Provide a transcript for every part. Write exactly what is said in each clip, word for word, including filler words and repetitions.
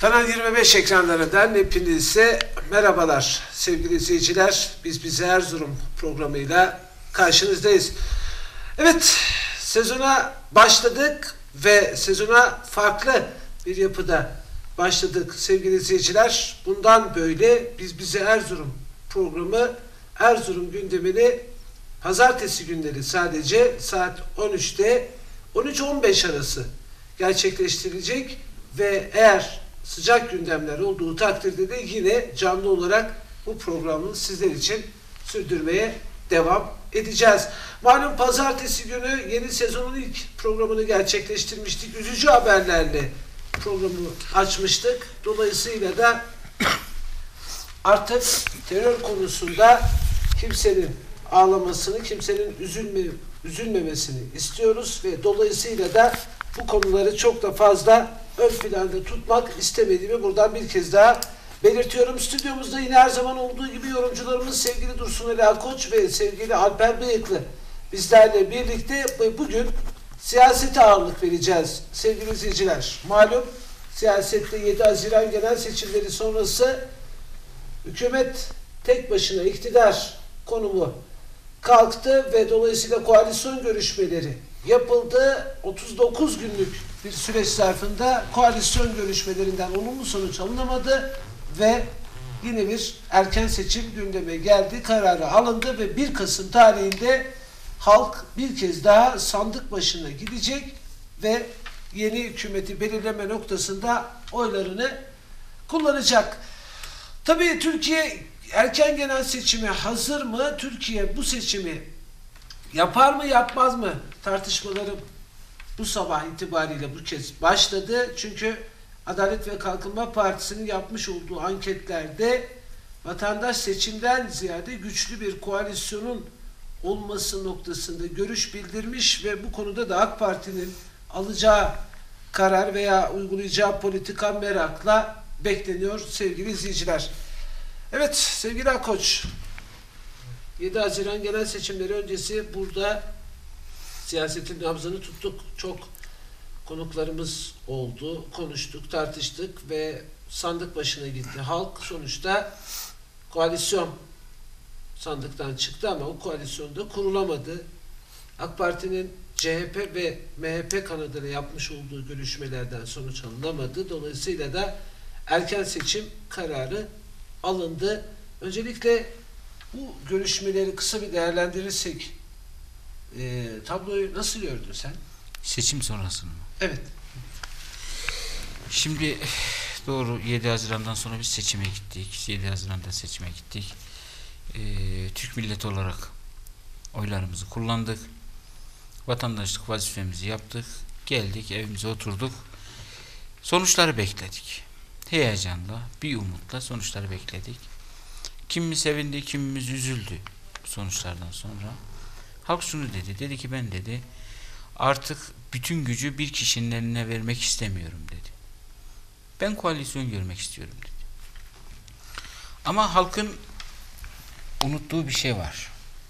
Kanal yirmi beş ekranlarından hepinize merhabalar sevgili izleyiciler. Biz Bize Erzurum programıyla karşınızdayız. Evet, sezona başladık ve sezona farklı bir yapıda başladık sevgili izleyiciler. Bundan böyle Biz Bize Erzurum programı Erzurum gündemini pazartesi günleri sadece saat on üçte on üç on beş arası gerçekleştirilecek ve eğer sıcak gündemler olduğu takdirde de yine canlı olarak bu programı sizler için sürdürmeye devam edeceğiz. Malum pazartesi günü yeni sezonun ilk programını gerçekleştirmiştik. Üzücü haberlerle programı açmıştık. Dolayısıyla da artık terör konusunda kimsenin ağlamasını, kimsenin üzülme, üzülmemesini istiyoruz ve dolayısıyla da bu konuları çok da fazla ön planda tutmak istemediğimi buradan bir kez daha belirtiyorum. Stüdyomuzda yine her zaman olduğu gibi yorumcularımız sevgili Dursun Ali Akoç ve sevgili Alper Bıyıklı bizlerle birlikte bugün siyasete ağırlık vereceğiz sevgili izleyiciler. Malum siyasette yedi Haziran genel seçimleri sonrası hükümet tek başına iktidar konumu kalktı ve dolayısıyla koalisyon görüşmeleri yapıldı. otuz dokuz günlük bir süreç zarfında koalisyon görüşmelerinden olumlu sonuç alınamadı ve yine bir erken seçim gündeme geldi, kararı alındı ve bir Kasım tarihinde halk bir kez daha sandık başına gidecek ve yeni hükümeti belirleme noktasında oylarını kullanacak. Tabii Türkiye erken genel seçime hazır mı? Türkiye bu seçimi yapar mı yapmaz mı tartışmaları bu sabah itibariyle bu kez başladı. Çünkü Adalet ve Kalkınma Partisi'nin yapmış olduğu anketlerde vatandaş seçimden ziyade güçlü bir koalisyonun olması noktasında görüş bildirmiş ve bu konuda da AK Parti'nin alacağı karar veya uygulayacağı politika merakla bekleniyor sevgili izleyiciler. Evet sevgili Akoç, yedi Haziran genel seçimleri öncesi burada siyasetin nabzını tuttuk. Çok konuklarımız oldu, konuştuk, tartıştık ve sandık başına gitti. Halk sonuçta koalisyon sandıktan çıktı ama o koalisyonda kurulamadı. AK Parti'nin C H P ve M H P kanadıyla yapmış olduğu görüşmelerden sonuç alınamadı. Dolayısıyla da erken seçim kararı alındı. Öncelikle bu görüşmeleri kısa bir değerlendirirsek e, tabloyu nasıl gördün sen? Seçim sonrasını mı? Evet. Şimdi doğru yedi Haziran'dan sonra biz seçime gittik. yedi Haziran'da seçime gittik. Ee, Türk milleti olarak oylarımızı kullandık. Vatandaşlık vazifemizi yaptık. Geldik, evimize oturduk. Sonuçları bekledik. Heyecanla, bir umutla sonuçları bekledik. Kimimiz sevindi, kimimiz üzüldü sonuçlardan sonra. Halk şunu dedi, dedi ki ben dedi artık bütün gücü bir kişinin eline vermek istemiyorum dedi. Ben koalisyon görmek istiyorum dedi. Ama halkın unuttuğu bir şey var.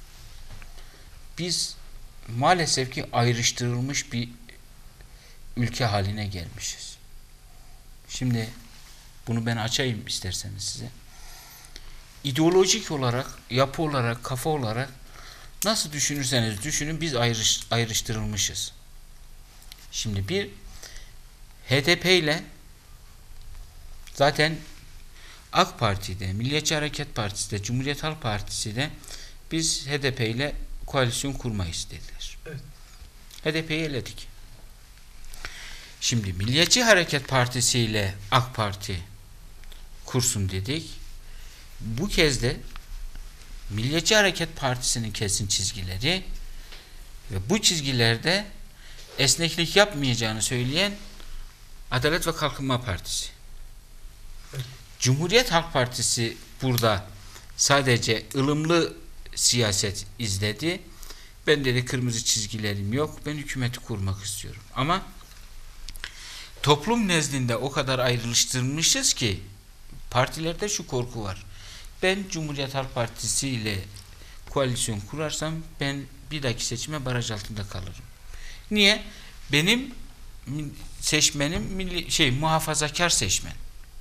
Biz maalesef ki ayrıştırılmış bir ülke haline gelmişiz. Şimdi bunu ben açayım isterseniz size. İdeolojik olarak, yapı olarak, kafa olarak nasıl düşünürseniz düşünün biz ayrış, ayrıştırılmışız. Şimdi bir H D P ile zaten AK Parti'de, Milliyetçi Hareket Partisi'de, Cumhuriyet Halk Partisi'de biz H D P ile koalisyon kurmayız dediler. Evet. H D P'yi eledik. Şimdi Milliyetçi Hareket Partisi ile AK Parti kursun dedik. Bu kez de Milliyetçi Hareket Partisi'nin kesin çizgileri ve bu çizgilerde esneklik yapmayacağını söyleyen Adalet ve Kalkınma Partisi. Evet. Cumhuriyet Halk Partisi burada sadece ılımlı siyaset izledi. Ben dedi kırmızı çizgilerim yok. Ben hükümeti kurmak istiyorum. Ama toplum nezdinde o kadar ayrıştırmışız ki partilerde şu korku var. Ben Cumhuriyet Halk Partisi ile koalisyon kurarsam ben bir dahaki seçime baraj altında kalırım. Niye? Benim seçmenim milli, şey muhafazakar seçmen.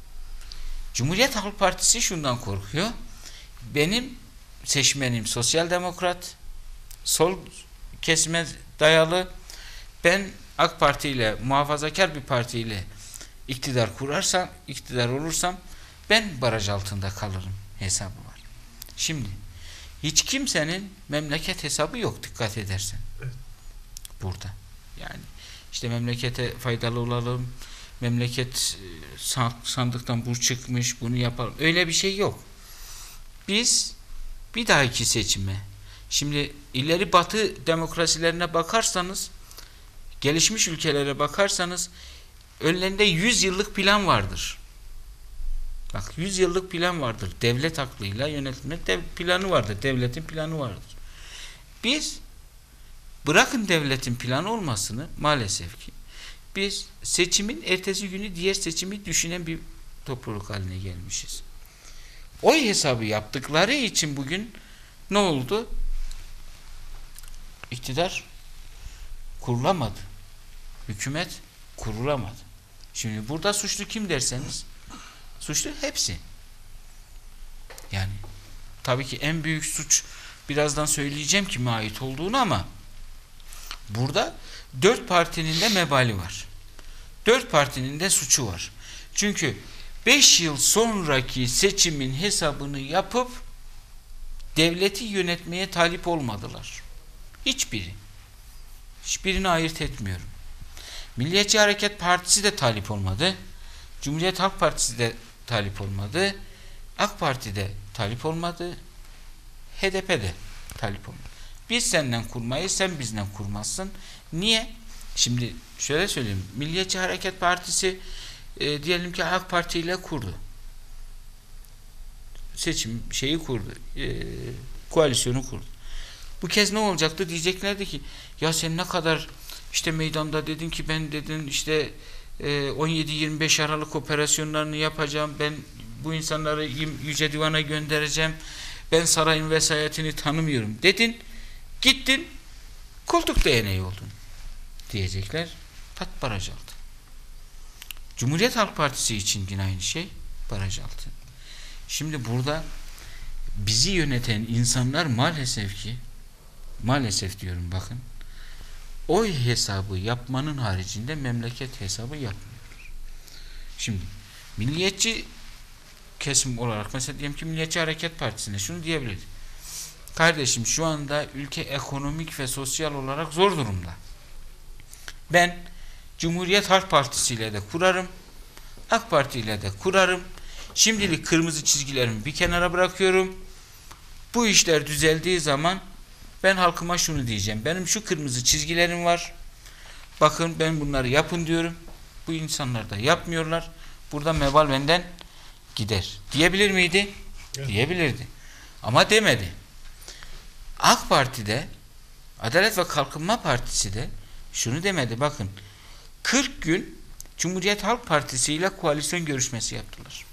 Cumhuriyet Halk Partisi şundan korkuyor. Benim seçmenim sosyal demokrat, sol kesime dayalı. Ben AK Parti ile, muhafazakar bir partiyle iktidar kurarsam, iktidar olursam ben baraj altında kalırım hesabı var. Şimdi hiç kimsenin memleket hesabı yok, dikkat edersen. Evet. Burada. Yani işte memlekete faydalı olalım, memleket sandıktan bu çıkmış, bunu yapalım. Öyle bir şey yok. Biz bir dahaki seçime, şimdi ileri batı demokrasilerine bakarsanız, gelişmiş ülkelere bakarsanız önlerinde yüz yıllık plan vardır. Bak, yüz yıllık plan vardır. Devlet aklıyla yönetilme dev planı vardır. Devletin planı vardır. Biz bırakın devletin planı olmasını, maalesef ki biz seçimin ertesi günü diğer seçimi düşünen bir topluluk haline gelmişiz. Oy hesabı yaptıkları için bugün ne oldu? İktidar kurulamadı. Hükümet kurulamadı. Şimdi burada suçlu kim derseniz, suçlu hepsi. Yani tabii ki en büyük suç, birazdan söyleyeceğim kime ait olduğunu, ama burada dört partinin de mebali var. Dört partinin de suçu var. Çünkü beş yıl sonraki seçimin hesabını yapıp devleti yönetmeye talip olmadılar. Hiçbiri. Hiçbirini ayırt etmiyorum. Milliyetçi Hareket Partisi de talip olmadı. Cumhuriyet Halk Partisi de talip olmadı. AK Parti de talip olmadı. H D P de talip olmadı. Biz senden kurmayız, sen bizden kurmazsın. Niye? Şimdi şöyle söyleyeyim. Milliyetçi Hareket Partisi e, diyelim ki AK Parti ile kurdu. Seçim şeyi kurdu. E, koalisyonu kurdu. Bu kez ne olacaktı? Diyeceklerdi ki ya sen ne kadar işte meydanda dedin ki ben dedin işte e, on yedi yirmi beş Aralık operasyonlarını yapacağım. Ben bu insanları Yüce Divan'a göndereceğim. Ben sarayın vesayetini tanımıyorum dedin. Gittin koltuk değneği oldun diyecekler. Pat baraj altı. Cumhuriyet Halk Partisi için yine aynı şey, baraj altı. Şimdi burada bizi yöneten insanlar maalesef ki, maalesef diyorum bakın, oy hesabı yapmanın haricinde memleket hesabı yapmıyor. Şimdi milliyetçi kesim olarak mesela diyelim ki Milliyetçi Hareket Partisi'ne şunu diyebiliriz. Kardeşim şu anda ülke ekonomik ve sosyal olarak zor durumda. Ben Cumhuriyet Halk Partisi ile de kurarım, AK Parti ile de kurarım. Şimdilik kırmızı çizgilerimi bir kenara bırakıyorum. Bu işler düzeldiği zaman ben halkıma şunu diyeceğim. Benim şu kırmızı çizgilerim var. Bakın ben bunları yapın diyorum. Bu insanlar da yapmıyorlar. Burada mebal benden gider. Diyebilir miydi? Evet. Diyebilirdi. Ama demedi. AK Parti'de, Adalet ve Kalkınma Partisi de şunu demedi. Bakın kırk gün Cumhuriyet Halk Partisi ile koalisyon görüşmesi yaptılar.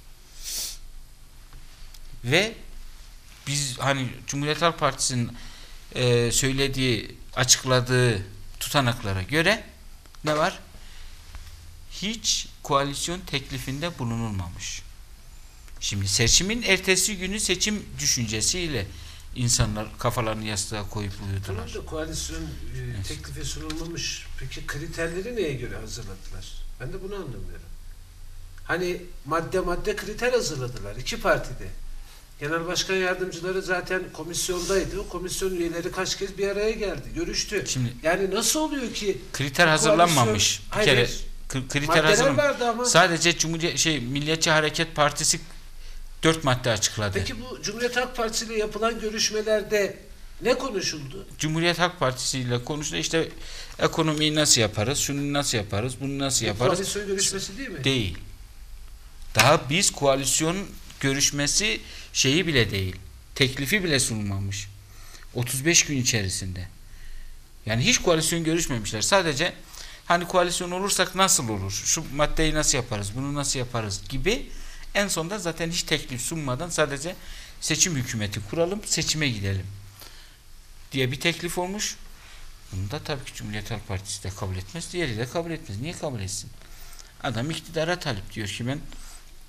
Ve biz hani Cumhuriyet Halk Partisi'nin e, söylediği, açıkladığı tutanaklara göre ne var? Hiç koalisyon teklifinde bulunulmamış. Şimdi seçimin ertesi günü seçim düşüncesiyle insanlar kafalarını yastığa koyup uyudular. Tamam da koalisyon e, evet. teklifi sunulmamış. Peki kriterleri neye göre hazırladılar? Ben de bunu anlamıyorum. Hani madde madde kriter hazırladılar. İki partide. Genel başkan yardımcıları zaten komisyondaydı. O komisyon üyeleri kaç kez bir araya geldi. Görüştü. Şimdi, yani nasıl oluyor ki kriter hazırlanmamış. Bir kere kriter hazırlanmamış. Sadece Cumhuriyet şey Milliyetçi Hareket Partisi dört madde açıkladı. Peki bu Cumhuriyet Halk Partisi ile yapılan görüşmelerde ne konuşuldu? Cumhuriyet Halk Partisi ile konuşuldu. İşte ekonomiyi nasıl yaparız? Şunu nasıl yaparız? Bunu nasıl yaparız? Koalisyon görüşmesi değil mi? Değil. Daha biz koalisyon görüşmesi şeyi bile değil. Teklifi bile sunulmamış. otuz beş gün içerisinde. Yani hiç koalisyon görüşmemişler. Sadece hani koalisyon olursak nasıl olur? Şu maddeyi nasıl yaparız? Bunu nasıl yaparız? Gibi. En sonunda zaten hiç teklif sunmadan sadece seçim hükümeti kuralım, seçime gidelim diye bir teklif olmuş. Bunu da tabii ki Cumhuriyet Halk Partisi de kabul etmez, diğeri de kabul etmez. Niye kabul etsin? Adam iktidara talip, diyor ki ben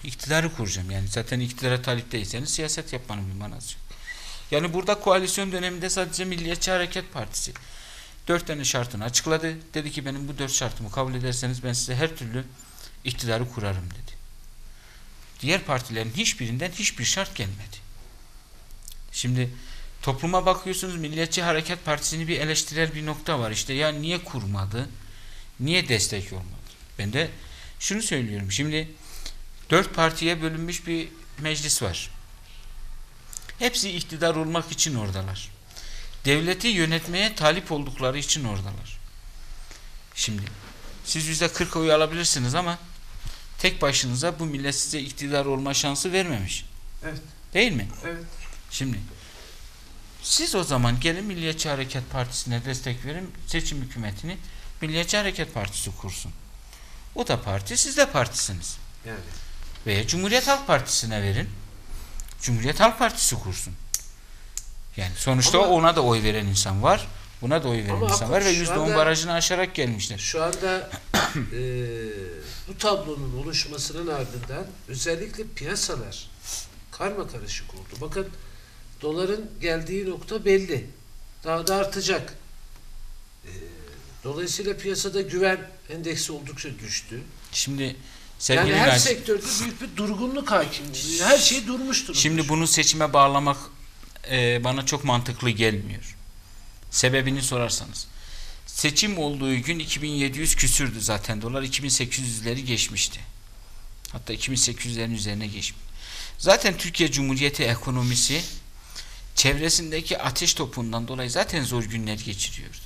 iktidarı kuracağım. Yani zaten iktidara talip değilseniz siyaset yapmanın bir manası yok. Yani burada koalisyon döneminde sadece Milliyetçi Hareket Partisi dört tane şartını açıkladı. Dedi ki benim bu dört şartımı kabul ederseniz ben size her türlü iktidarı kurarım dedi. Diğer partilerin hiçbirinden hiçbir şart gelmedi. Şimdi topluma bakıyorsunuz, Milliyetçi Hareket Partisi'ni bir eleştirel bir nokta var. İşte ya niye kurmadı? Niye destek olmadı? Ben de şunu söylüyorum. Şimdi dört partiye bölünmüş bir meclis var. Hepsi iktidar olmak için oradalar. Devleti yönetmeye talip oldukları için oradalar. Şimdi siz yüzde kırk oy alabilirsiniz ama tek başınıza bu millet size iktidar olma şansı vermemiş. Evet. Değil mi? Evet. Şimdi siz o zaman gelin Milliyetçi Hareket Partisi'ne destek verin, seçim hükümetini Milliyetçi Hareket Partisi kursun. O da parti, siz de partisiniz. Yani. Veya Cumhuriyet Halk Partisi'ne verin, Cumhuriyet Halk Partisi kursun. Yani sonuçta ama, ona da oy veren insan var, buna da oy veren ama insan var ve yüzde on anda, barajını aşarak gelmişler. Şu anda e, bu tablonun oluşmasının ardından özellikle piyasalar karma karışık oldu. Bakın doların geldiği nokta belli. Daha da artacak. E, dolayısıyla piyasada güven endeksi oldukça düştü. Şimdi sevgili yani her Naci, sektörde büyük bir durgunluk hakim. Her şey durmuş durumda. Şimdi bunu seçime bağlamak e, bana çok mantıklı gelmiyor. Sebebini sorarsanız. Seçim olduğu gün iki bin yedi yüz küsürdü zaten dolar. iki bin sekiz yüzleri geçmişti. Hatta iki bin sekiz yüzlerin üzerine geçmiş. Zaten Türkiye Cumhuriyeti ekonomisi çevresindeki ateş topundan dolayı zaten zor günler geçiriyordu.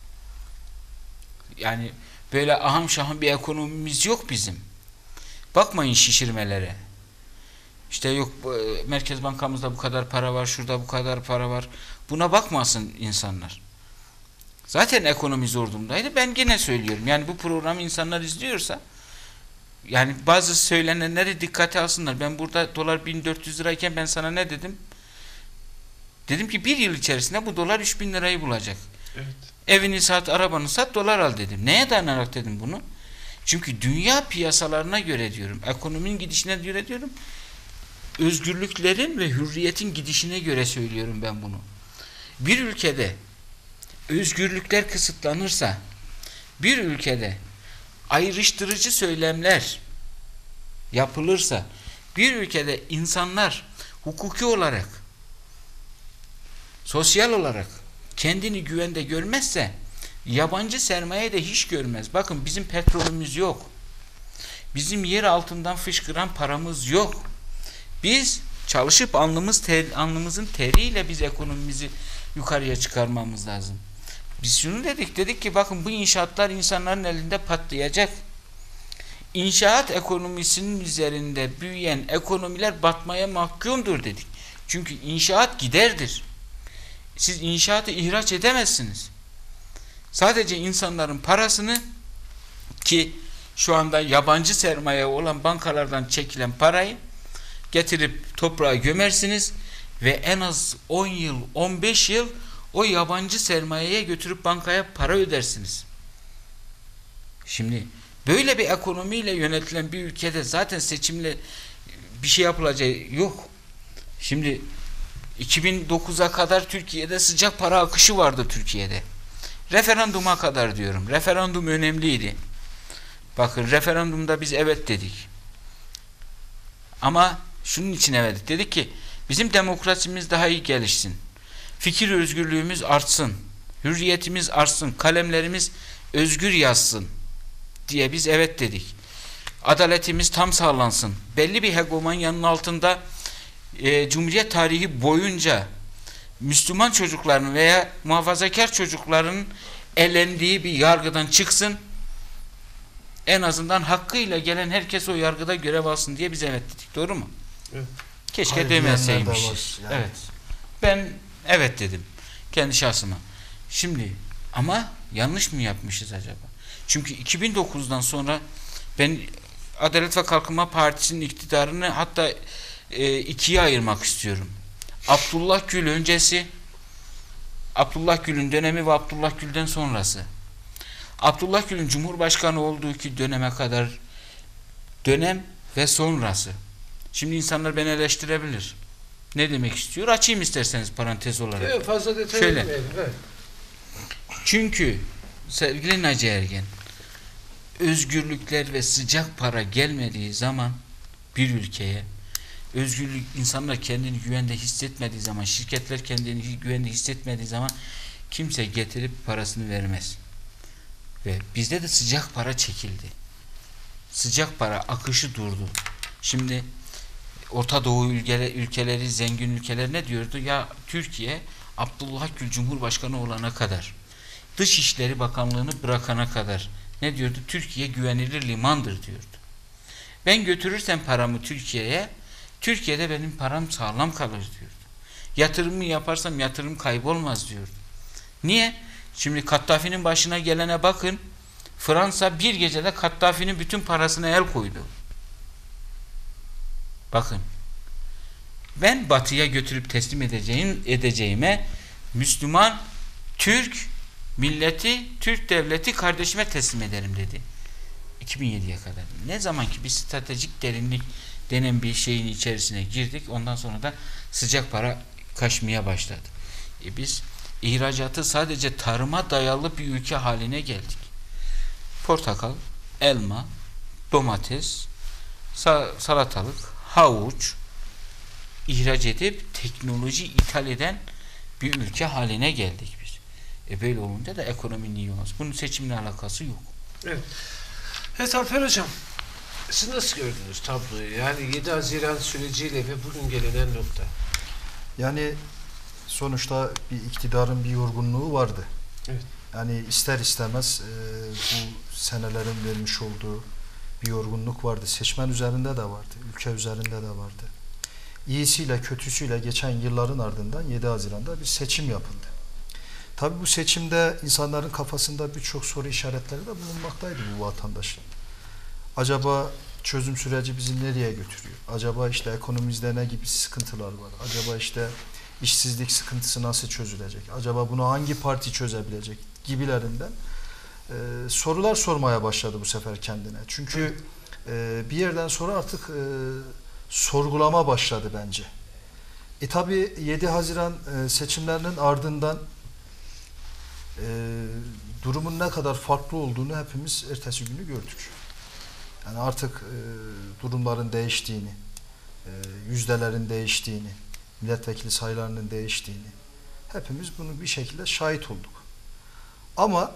Yani böyle ahım şahım bir ekonomimiz yok bizim. Bakmayın şişirmelere. İşte yok Merkez Bankamızda bu kadar para var, şurada bu kadar para var. Buna bakmasın insanlar. Zaten ekonomi zor durumdaydı. Ben yine söylüyorum. Yani bu programı insanlar izliyorsa yani bazı söylenenleri dikkate alsınlar. Ben burada dolar bin dört yüz lirayken ben sana ne dedim? Dedim ki bir yıl içerisinde bu dolar üç bin lirayı bulacak. Evet. Evini sat, arabanı sat, dolar al dedim. Neye dayanarak dedim bunu? Çünkü dünya piyasalarına göre diyorum. Ekonominin gidişine göre diyorum. Özgürlüklerin ve hürriyetin gidişine göre söylüyorum ben bunu. Bir ülkede özgürlükler kısıtlanırsa, bir ülkede ayrıştırıcı söylemler yapılırsa, bir ülkede insanlar hukuki olarak, sosyal olarak kendini güvende görmezse, yabancı sermaye de hiç görmez. Bakın bizim petrolümüz yok. Bizim yer altından fışkıran paramız yok. Biz çalışıp alnımız ter, alnımızın teriyle biz ekonomimizi yukarıya çıkarmamız lazım. Biz şunu dedik, dedik ki bakın bu inşaatlar insanların elinde patlayacak. İnşaat ekonomisinin üzerinde büyüyen ekonomiler batmaya mahkumdur dedik. Çünkü inşaat giderdir. Siz inşaatı ihraç edemezsiniz. Sadece insanların parasını, ki şu anda yabancı sermaye olan bankalardan çekilen parayı getirip toprağa gömersiniz ve en az on yıl, on beş yıl o yabancı sermayeye götürüp bankaya para ödersiniz. Şimdi böyle bir ekonomiyle yönetilen bir ülkede zaten seçimle bir şey yapılacağı yok. Şimdi iki bin dokuza kadar Türkiye'de sıcak para akışı vardı Türkiye'de. Referanduma kadar diyorum. Referandum önemliydi. Bakın referandumda biz evet dedik. Ama şunun için evet dedik ki bizim demokrasimiz daha iyi gelişsin. Fikir özgürlüğümüz artsın. Hürriyetimiz artsın. Kalemlerimiz özgür yazsın diye biz evet dedik. Adaletimiz tam sağlansın. Belli bir hegemonyanın altında e, Cumhuriyet tarihi boyunca Müslüman çocukların veya muhafazakar çocukların elendiği bir yargıdan çıksın. En azından hakkıyla gelen herkes o yargıda görev alsın diye biz evet dedik. Doğru mu? Evet. Keşke demeseymişiz. Yani. Evet. Ben evet dedim. Kendi şahsıma. Şimdi ama yanlış mı yapmışız acaba? Çünkü iki bin dokuzdan sonra ben Adalet ve Kalkınma Partisi'nin iktidarını hatta e, ikiye ayırmak istiyorum. Abdullah Gül öncesi, Abdullah Gül'ün dönemi ve Abdullah Gül'den sonrası. Abdullah Gül'ün Cumhurbaşkanı olduğu ki döneme kadar dönem ve sonrası. Şimdi insanlar beni eleştirebilir. Ne demek istiyor? Açayım isterseniz parantez olarak. Evet, fazla detay Şöyle. vermeyelim, evet. Çünkü sevgili Naci Ergen, özgürlükler ve sıcak para gelmediği zaman bir ülkeye, özgürlük, insanlar kendini güvende hissetmediği zaman, şirketler kendini güvende hissetmediği zaman kimse getirip parasını vermez. Ve bizde de sıcak para çekildi. Sıcak para akışı durdu. Şimdi Orta Doğu ülkeleri, ülkeleri, zengin ülkeler ne diyordu? Ya Türkiye Abdullah Gül Cumhurbaşkanı olana kadar, Dışişleri Bakanlığı'nı bırakana kadar ne diyordu? Türkiye güvenilir limandır diyordu. Ben götürürsem paramı Türkiye'ye, Türkiye'de benim param sağlam kalır diyordu. Yatırımı yaparsam yatırım kaybolmaz diyordu. Niye? Şimdi Kaddafi'nin başına gelene bakın. Fransa bir gecede Kaddafi'nin bütün parasına el koydu. Bakın. Ben Batı'ya götürüp teslim edeceğim, edeceğime Müslüman, Türk milleti, Türk devleti kardeşime teslim ederim dedi. iki bin yediye kadar. Ne zaman ki bir stratejik derinlik denen bir şeyin içerisine girdik, ondan sonra da sıcak para kaçmaya başladı. E biz ihracatı sadece tarıma dayalı bir ülke haline geldik. Portakal, elma, domates, salatalık, havuç ihraç edip teknoloji ithal eden bir ülke haline geldik biz. E böyle olunca da ekonominin iyi olmaz. Bunun seçimle alakası yok. Evet. Evet Alper Hocam, siz nasıl gördünüz tabloyu? Yani yedi Haziran süreciyle ve bugün gelinen nokta. Yani sonuçta bir iktidarın bir yorgunluğu vardı. Evet. Yani ister istemez e, bu senelerin vermiş olduğu bir yorgunluk vardı. Seçmen üzerinde de vardı. Ülke üzerinde de vardı. İyisiyle kötüsüyle geçen yılların ardından yedi Haziran'da bir seçim yapıldı. Tabii bu seçimde insanların kafasında birçok soru işaretleri de bulunmaktaydı bu vatandaşın. Acaba çözüm süreci bizi nereye götürüyor? Acaba işte ekonomimizde ne gibi sıkıntılar var? Acaba işte işsizlik sıkıntısı nasıl çözülecek? Acaba bunu hangi parti çözebilecek? Gibilerinden e, sorular sormaya başladı bu sefer kendine. Çünkü e, bir yerden sonra artık e, sorgulama başladı bence. E tabi yedi Haziran e, seçimlerinin ardından e, durumun ne kadar farklı olduğunu hepimiz ertesi günü gördük. Yani artık e, durumların değiştiğini, e, yüzdelerin değiştiğini, milletvekili sayılarının değiştiğini hepimiz bunu bir şekilde şahit olduk. Ama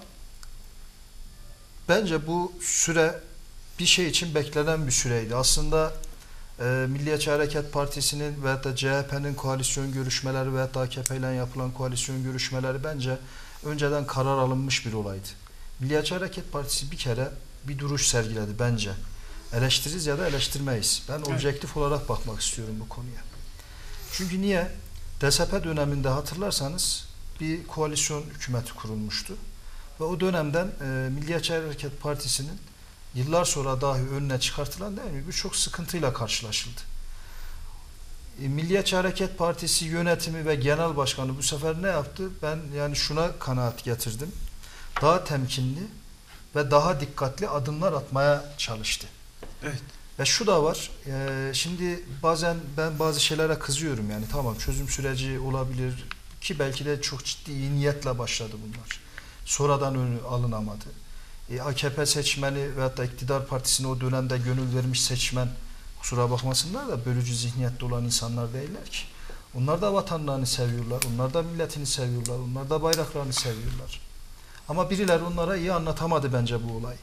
bence bu süre bir şey için beklenen bir süreydi. Aslında e, Milliyetçi Hareket Partisi'nin veyahut da C H P'nin koalisyon görüşmeleri veyahut da A K P ile yapılan koalisyon görüşmeleri bence önceden karar alınmış bir olaydı. Milliyetçi Hareket Partisi bir kere bir duruş sergiledi bence. Eleştiririz ya da eleştirmeyiz. Ben evet. objektif olarak bakmak istiyorum bu konuya. Çünkü niye? D S P döneminde hatırlarsanız bir koalisyon hükümeti kurulmuştu. Ve o dönemden e, Milliyetçi Hareket Partisi'nin yıllar sonra dahi önüne çıkartılan değil mi birçok sıkıntıyla karşılaşıldı. E, Milliyetçi Hareket Partisi yönetimi ve genel başkanı bu sefer ne yaptı? Ben yani şuna kanaat getirdim. Daha temkinli ve daha dikkatli adımlar atmaya çalıştı. Evet. Ve şu da var, e, şimdi bazen ben bazı şeylere kızıyorum yani tamam çözüm süreci olabilir ki belki de çok ciddi iyi niyetle başladı bunlar. Sonradan önü alınamadı. E, A K P seçmeni veyahut da iktidar partisine o dönemde gönül vermiş seçmen kusura bakmasınlar da bölücü zihniyette olan insanlar değiller ki. Onlar da vatanlarını seviyorlar, onlar da milletini seviyorlar, onlar da bayraklarını seviyorlar. Ama birileri onlara iyi anlatamadı bence bu olayı.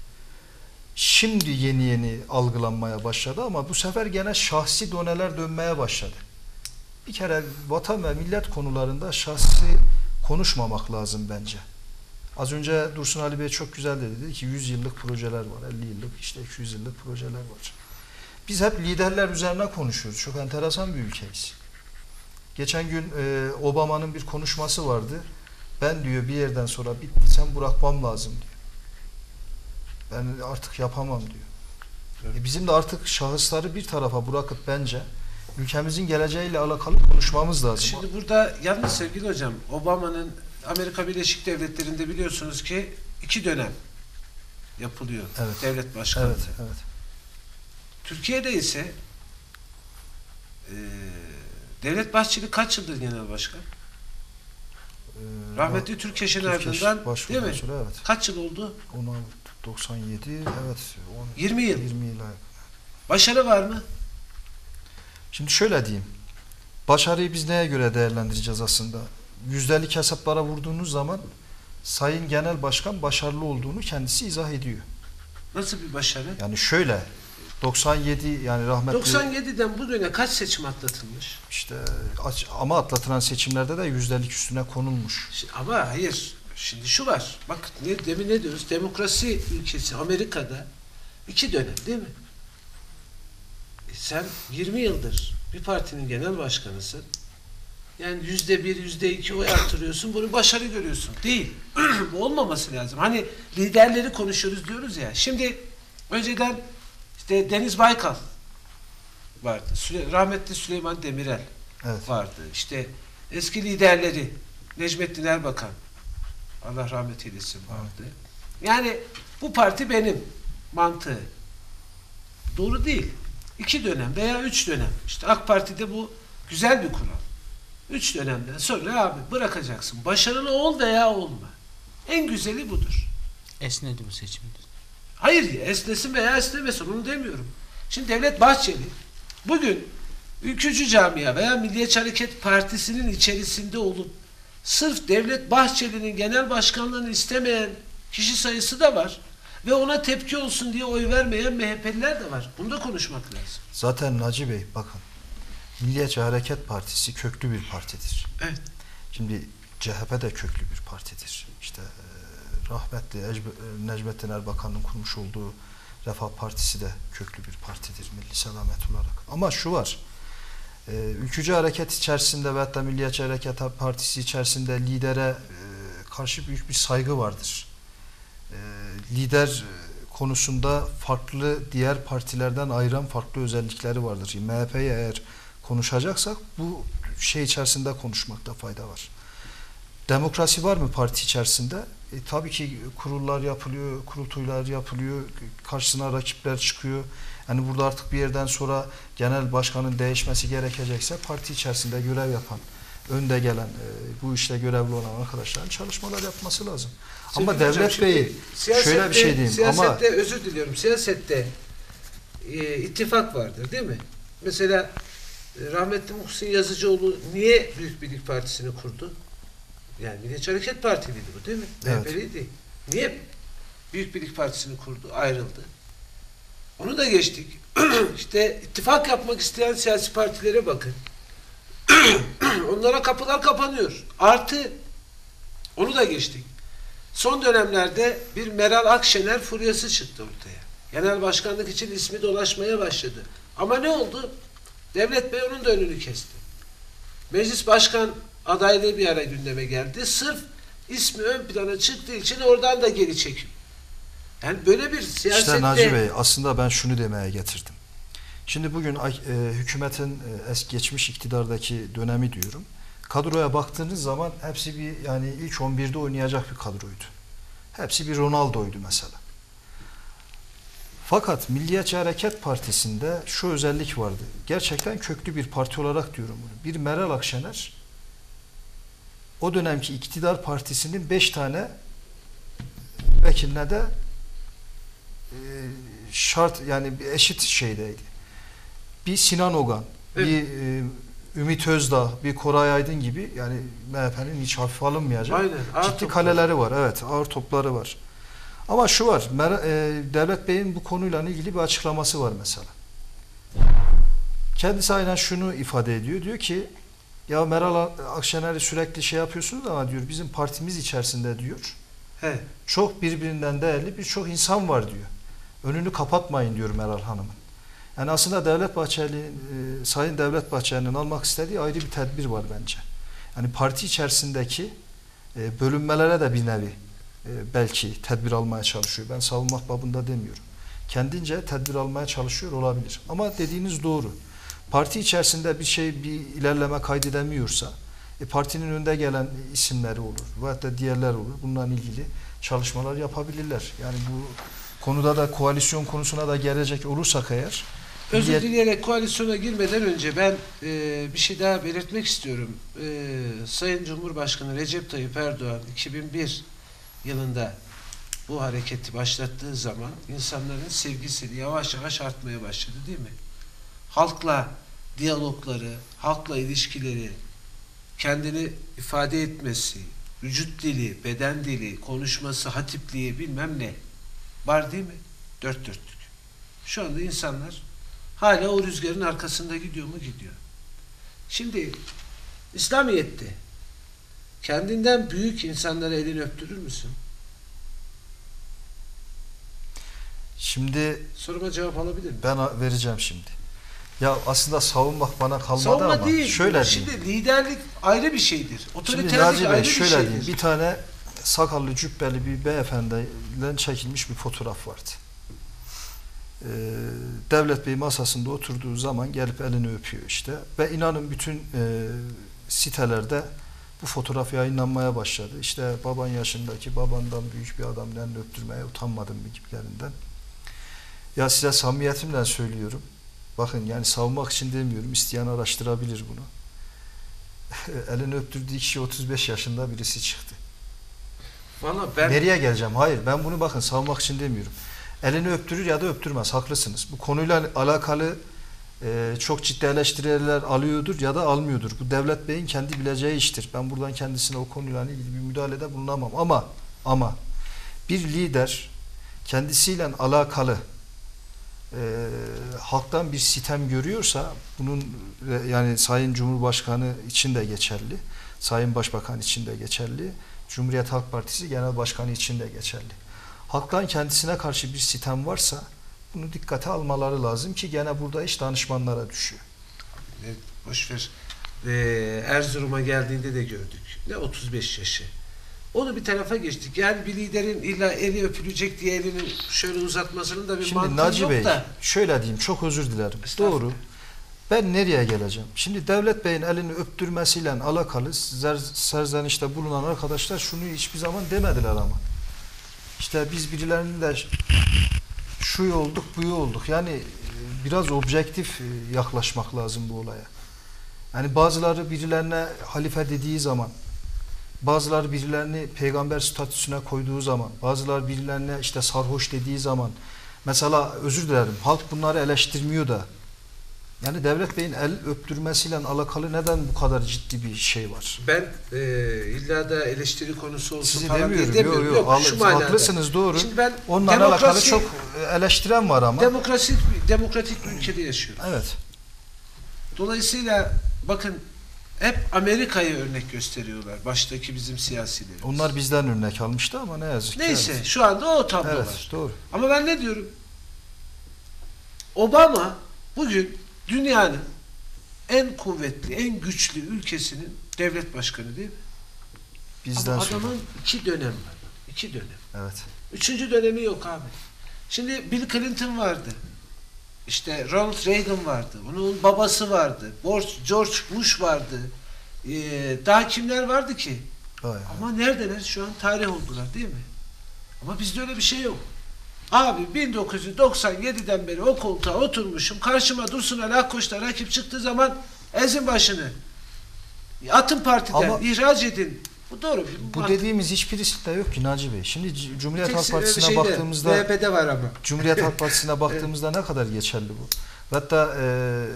Şimdi yeni yeni algılanmaya başladı ama bu sefer gene şahsi doneler dönmeye başladı. Bir kere vatan ve millet konularında şahsi konuşmamak lazım bence. Az önce Dursun Ali Bey çok güzel dedi, dedi ki yüz yıllık projeler var, elli yıllık, işte iki yüz yıllık projeler var. Biz hep liderler üzerine konuşuyoruz. Çok enteresan bir ülkeyiz. Geçen gün e, Obama'nın bir konuşması vardı. Ben diyor bir yerden sonra bittiysem bırakmam lazım diyor. Ben artık yapamam diyor. Evet. E bizim de artık şahısları bir tarafa bırakıp bence ülkemizin geleceğiyle alakalı konuşmamız lazım. Şimdi burada yalnız sevgili hocam, Obama'nın Amerika Birleşik Devletleri'nde biliyorsunuz ki iki dönem yapılıyor. Evet. Devlet başkanlığı. Evet, evet. Türkiye'de ise Ee, Devlet Bahçeli kaç yıldır genel başkan? Ee, Rahmetli Türkeş'in Türkeş ardından başvurdan değil mi? sonra, evet. Kaç yıl oldu? Ona doksan yedi, evet. on, yirmi yıl. yirmi yıl. Başarı var mı? Şimdi şöyle diyeyim. Başarıyı biz neye göre değerlendireceğiz aslında? Yüzdelik hesaplara vurduğunuz zaman Sayın Genel Başkan başarılı olduğunu kendisi izah ediyor. Nasıl bir başarı? Yani şöyle doksan yedi yani rahmetli doksan yediden bu döne kaç seçim atlatılmış? işte aç- ama atlatılan seçimlerde de yüzdelik üstüne konulmuş. Şimdi, ama hayır. Şimdi şu var. Bak ne, demin ne diyoruz? Demokrasi ülkesi Amerika'da iki dönem değil mi? E sen yirmi yıldır bir partinin genel başkanısın. Yani yüzde bir, yüzde iki oy artırıyorsun. Bunu başarı görüyorsun. Değil. Bu olmaması lazım. Hani liderleri konuşuyoruz diyoruz ya. Şimdi önceden işte Deniz Baykal vardı. Süle, rahmetli Süleyman Demirel Evet. vardı. İşte eski liderleri Necmettin Erbakan, Allah rahmet eylesin, vardı. Yani bu parti benim mantığı. Doğru değil. İki dönem veya üç dönem. İşte AK Parti'de bu güzel bir kural. Üç dönemden sonra abi bırakacaksın. Başarılı ol veya olma. En güzeli budur. Esnedi bu seçimde. Hayır ya, esnesin veya esnemesin onu demiyorum. Şimdi Devlet Bahçeli bugün ülkücü camia veya Milliyetçi Hareket Partisi'nin içerisinde olup sırf Devlet Bahçeli'nin genel başkanlığını istemeyen kişi sayısı da var. Ve ona tepki olsun diye oy vermeyen M H P'liler de var. Bunu da konuşmak lazım. Zaten Naci Bey bakın Milliyetçi Hareket Partisi köklü bir partidir. Evet. Şimdi C H P de köklü bir partidir. İşte e, rahmetli Ecbe- e, Necmettin Erbakan'ın kurmuş olduğu Refah Partisi de köklü bir partidir milli selamet olarak. Ama şu var, e, ülkücü hareket içerisinde ve hatta Milliyetçi Hareket Partisi içerisinde lidere e, karşı büyük bir saygı vardır. E, lider konusunda farklı diğer partilerden ayıran farklı özellikleri vardır. M H P'yi eğer konuşacaksak bu şey içerisinde konuşmakta fayda var. Demokrasi var mı parti içerisinde? E, tabii ki kurullar yapılıyor, kurultuylar yapılıyor, karşısına rakipler çıkıyor. Yani burada artık bir yerden sonra genel başkanın değişmesi gerekecekse parti içerisinde görev yapan, önde gelen, e, bu işte görevli olan arkadaşların çalışmalar yapması lazım. Ama Sevgili hocam, Devlet Bey şöyle bir şey diyeyim. Siyasette ama özür diliyorum. Siyasette e, ittifak vardır değil mi? Mesela e, rahmetli Muhsin Yazıcıoğlu niye Büyük Birlik Partisi'ni kurdu? Yani Milliyetçi Hareket Partiliydi bu değil mi? Evet. M H P'liydi. Niye Büyük Birlik Partisi'ni kurdu? Ayrıldı. Onu da geçtik. İşte ittifak yapmak isteyen siyasi partilere bakın. Onlara kapılar kapanıyor. Artı onu da geçtik. Son dönemlerde bir Meral Akşener furyası çıktı ortaya. Genel başkanlık için ismi dolaşmaya başladı. Ama ne oldu? Devlet Bey onun da önünü kesti. Meclis başkan adaylığı bir ara gündeme geldi. Sırf ismi ön plana çıktığı için oradan da geri çekim. Yani böyle bir siyasette... İşte Naci Bey aslında ben şunu demeye getirdim. Şimdi bugün e, hükümetin e, eski geçmiş iktidardaki dönemi diyorum. Kadroya baktığınız zaman hepsi bir yani ilk on birde oynayacak bir kadroydu. Hepsi bir Ronaldo'ydu mesela. Fakat Milliyetçi Hareket Partisi'nde şu özellik vardı. Gerçekten köklü bir parti olarak diyorum bunu. Bir Meral Akşener o dönemki iktidar partisinin beş tane vekiline de e, şart yani eşit şeydeydi. Bir Sinan Ogan, evet. bir e, Ümit Özdağ, bir Koray Aydın gibi yani M H P'nin hiç hafife alınmayacak Aynen, ciddi topları. kaleleri var. Evet, ağır topları var. Ama şu var, Mer- e, Devlet Bey'in bu konuyla ilgili bir açıklaması var mesela. Kendisi aynen şunu ifade ediyor. Diyor ki ya Meral Akşener'i sürekli şey yapıyorsunuz ama diyor bizim partimiz içerisinde diyor. He. Çok birbirinden değerli birçok insan var diyor. Önünü kapatmayın diyor Meral Hanım'ın. Yani aslında Devlet Bahçeli, e, Sayın Devlet Bahçeli'nin almak istediği ayrı bir tedbir var bence. Yani parti içerisindeki e, bölünmelere de bir nevi e, belki tedbir almaya çalışıyor. Ben savunmak babında demiyorum. Kendince tedbir almaya çalışıyor olabilir. Ama dediğiniz doğru. Parti içerisinde bir şey, bir ilerleme kaydedemiyorsa e, partinin önde gelen isimleri olur veyahut da diğerler olur. Bununla ilgili çalışmalar yapabilirler. Yani bu konuda da koalisyon konusuna da gelecek olursak eğer Özür Milliyet... dileyerek koalisyona girmeden önce ben e, bir şey daha belirtmek istiyorum. E, Sayın Cumhurbaşkanı Recep Tayyip Erdoğan iki bin bir yılında bu hareketi başlattığı zaman insanların sevgisi yavaş yavaş artmaya başladı değil mi? Halkla diyalogları, halkla ilişkileri, kendini ifade etmesi, vücut dili, beden dili, konuşması, hatipliği bilmem ne var değil mi? Dört dörtlük. Şu anda insanlar hala o rüzgarın arkasında gidiyor mu? Gidiyor. Şimdi İslamiyet'te kendinden büyük insanlara elini öptürür müsün? Şimdi soruma cevap alabilir miyim? Ben vereceğim şimdi. Ya aslında savunmak bana kalmadı Savunma ama değil. şöyle Şimdi diyeyim. liderlik ayrı bir şeydir. Şimdi Otoriterlik Naci Bey ayrı bir şöyle şeydir. diyeyim. Bir tane sakallı cübbeli bir beyefendiyle çekilmiş bir fotoğraf vardı. Ee, Devlet Bey masasında oturduğu zaman gelip elini öpüyor işte. Ve inanın bütün e, sitelerde bu fotoğraf yayınlanmaya başladı. İşte baban yaşındaki babandan büyük bir adamın elini öptürmeye utanmadım mı gibilerinden. Ya size samimiyetimden söylüyorum. Bakın yani savunmak için demiyorum. İsteyen araştırabilir bunu. Elini öptürdüğü kişi otuz beş yaşında birisi çıktı. Vallahi ben... Nereye geleceğim? Hayır, ben bunu bakın savunmak için demiyorum. Elini öptürür ya da öptürmez. Haklısınız. Bu konuyla alakalı e, çok ciddi eleştiriler alıyordur ya da almıyordur. Bu Devlet Bey'in kendi bileceği iştir. Ben buradan kendisine o konuyla ilgili bir müdahalede bulunamam. Ama ama bir lider kendisiyle alakalı e, halktan bir sitem görüyorsa bunun yani Sayın Cumhurbaşkanı için de geçerli. Sayın Başbakan için de geçerli. Cumhuriyet Halk Partisi Genel Başkanı için de geçerli. Halktan kendisine karşı bir sitem varsa bunu dikkate almaları lazım ki gene burada iş danışmanlara düşüyor. Evet, boşver. Ee, Erzurum'a geldiğinde de gördük. Ne otuz beş yaşı. Onu bir tarafa geçtik. Yani bir liderin illa eli öpülecek diye elini şöyle uzatmasının da bir Şimdi mantığı Naci yok Bey, da. şöyle diyeyim, çok özür dilerim. Doğru. Ben nereye geleceğim? Şimdi Devlet Bey'in elini öptürmesiyle alakalı serzenişte bulunan arkadaşlar şunu hiçbir zaman demediler ama. İşte biz birilerinin de şu olduk, bu olduk. Yani biraz objektif yaklaşmak lazım bu olaya. Yani bazıları birilerine halife dediği zaman, bazıları birilerini peygamber statüsüne koyduğu zaman, bazıları birilerine işte sarhoş dediği zaman, mesela özür dilerim, halk bunları eleştirmiyor da, yani Devlet Bey'in el öptürmesiyle alakalı neden bu kadar ciddi bir şey var? Ben e, illa da eleştiri konusu olsun Sizi falan demiyorum. diye demiyorum. Yok, yok, Yok, şu haklısınız, doğru. Şimdi ben onunla alakalı çok eleştiren var ama. Demokrasi, demokratik bir ülkede yaşıyoruz. Evet. Dolayısıyla bakın hep Amerika'yı örnek gösteriyorlar. Baştaki bizim siyasilerimiz. Onlar bizden örnek almıştı ama ne yazık ki. Neyse evet. şu anda o tablo evet, var. Doğru. Ama ben ne diyorum? Obama bugün dünyanın en kuvvetli, en güçlü ülkesinin devlet başkanı değil mi? Bizden Ama sonra. adamın iki dönem var. İki dönem. Evet. Üçüncü dönemi yok abi. Şimdi Bill Clinton vardı. İşte Ronald Reagan vardı. Onun babası vardı. George Bush vardı. Ee, daha kimler vardı ki? Aynen. Ama neredeler? Şu an tarih oldular değil mi? Ama bizde öyle bir şey yok. Abi bin dokuz yüz doksan yedi'den beri o koltuğa oturmuşum. Karşıma Dursun Ali Akkoç'ta rakip çıktığı zaman ezin başını. Atın partiden, Ama ihraç edin. Bu doğru. Bu dediğimiz hiçbirisi de yok ki Naci Bey. Şimdi Cumhuriyet Halk Partisi'ne şeyde, baktığımızda M H P'de var ama. Cumhuriyet Halk Partisi'ne baktığımızda ne kadar geçerli bu? Hatta e,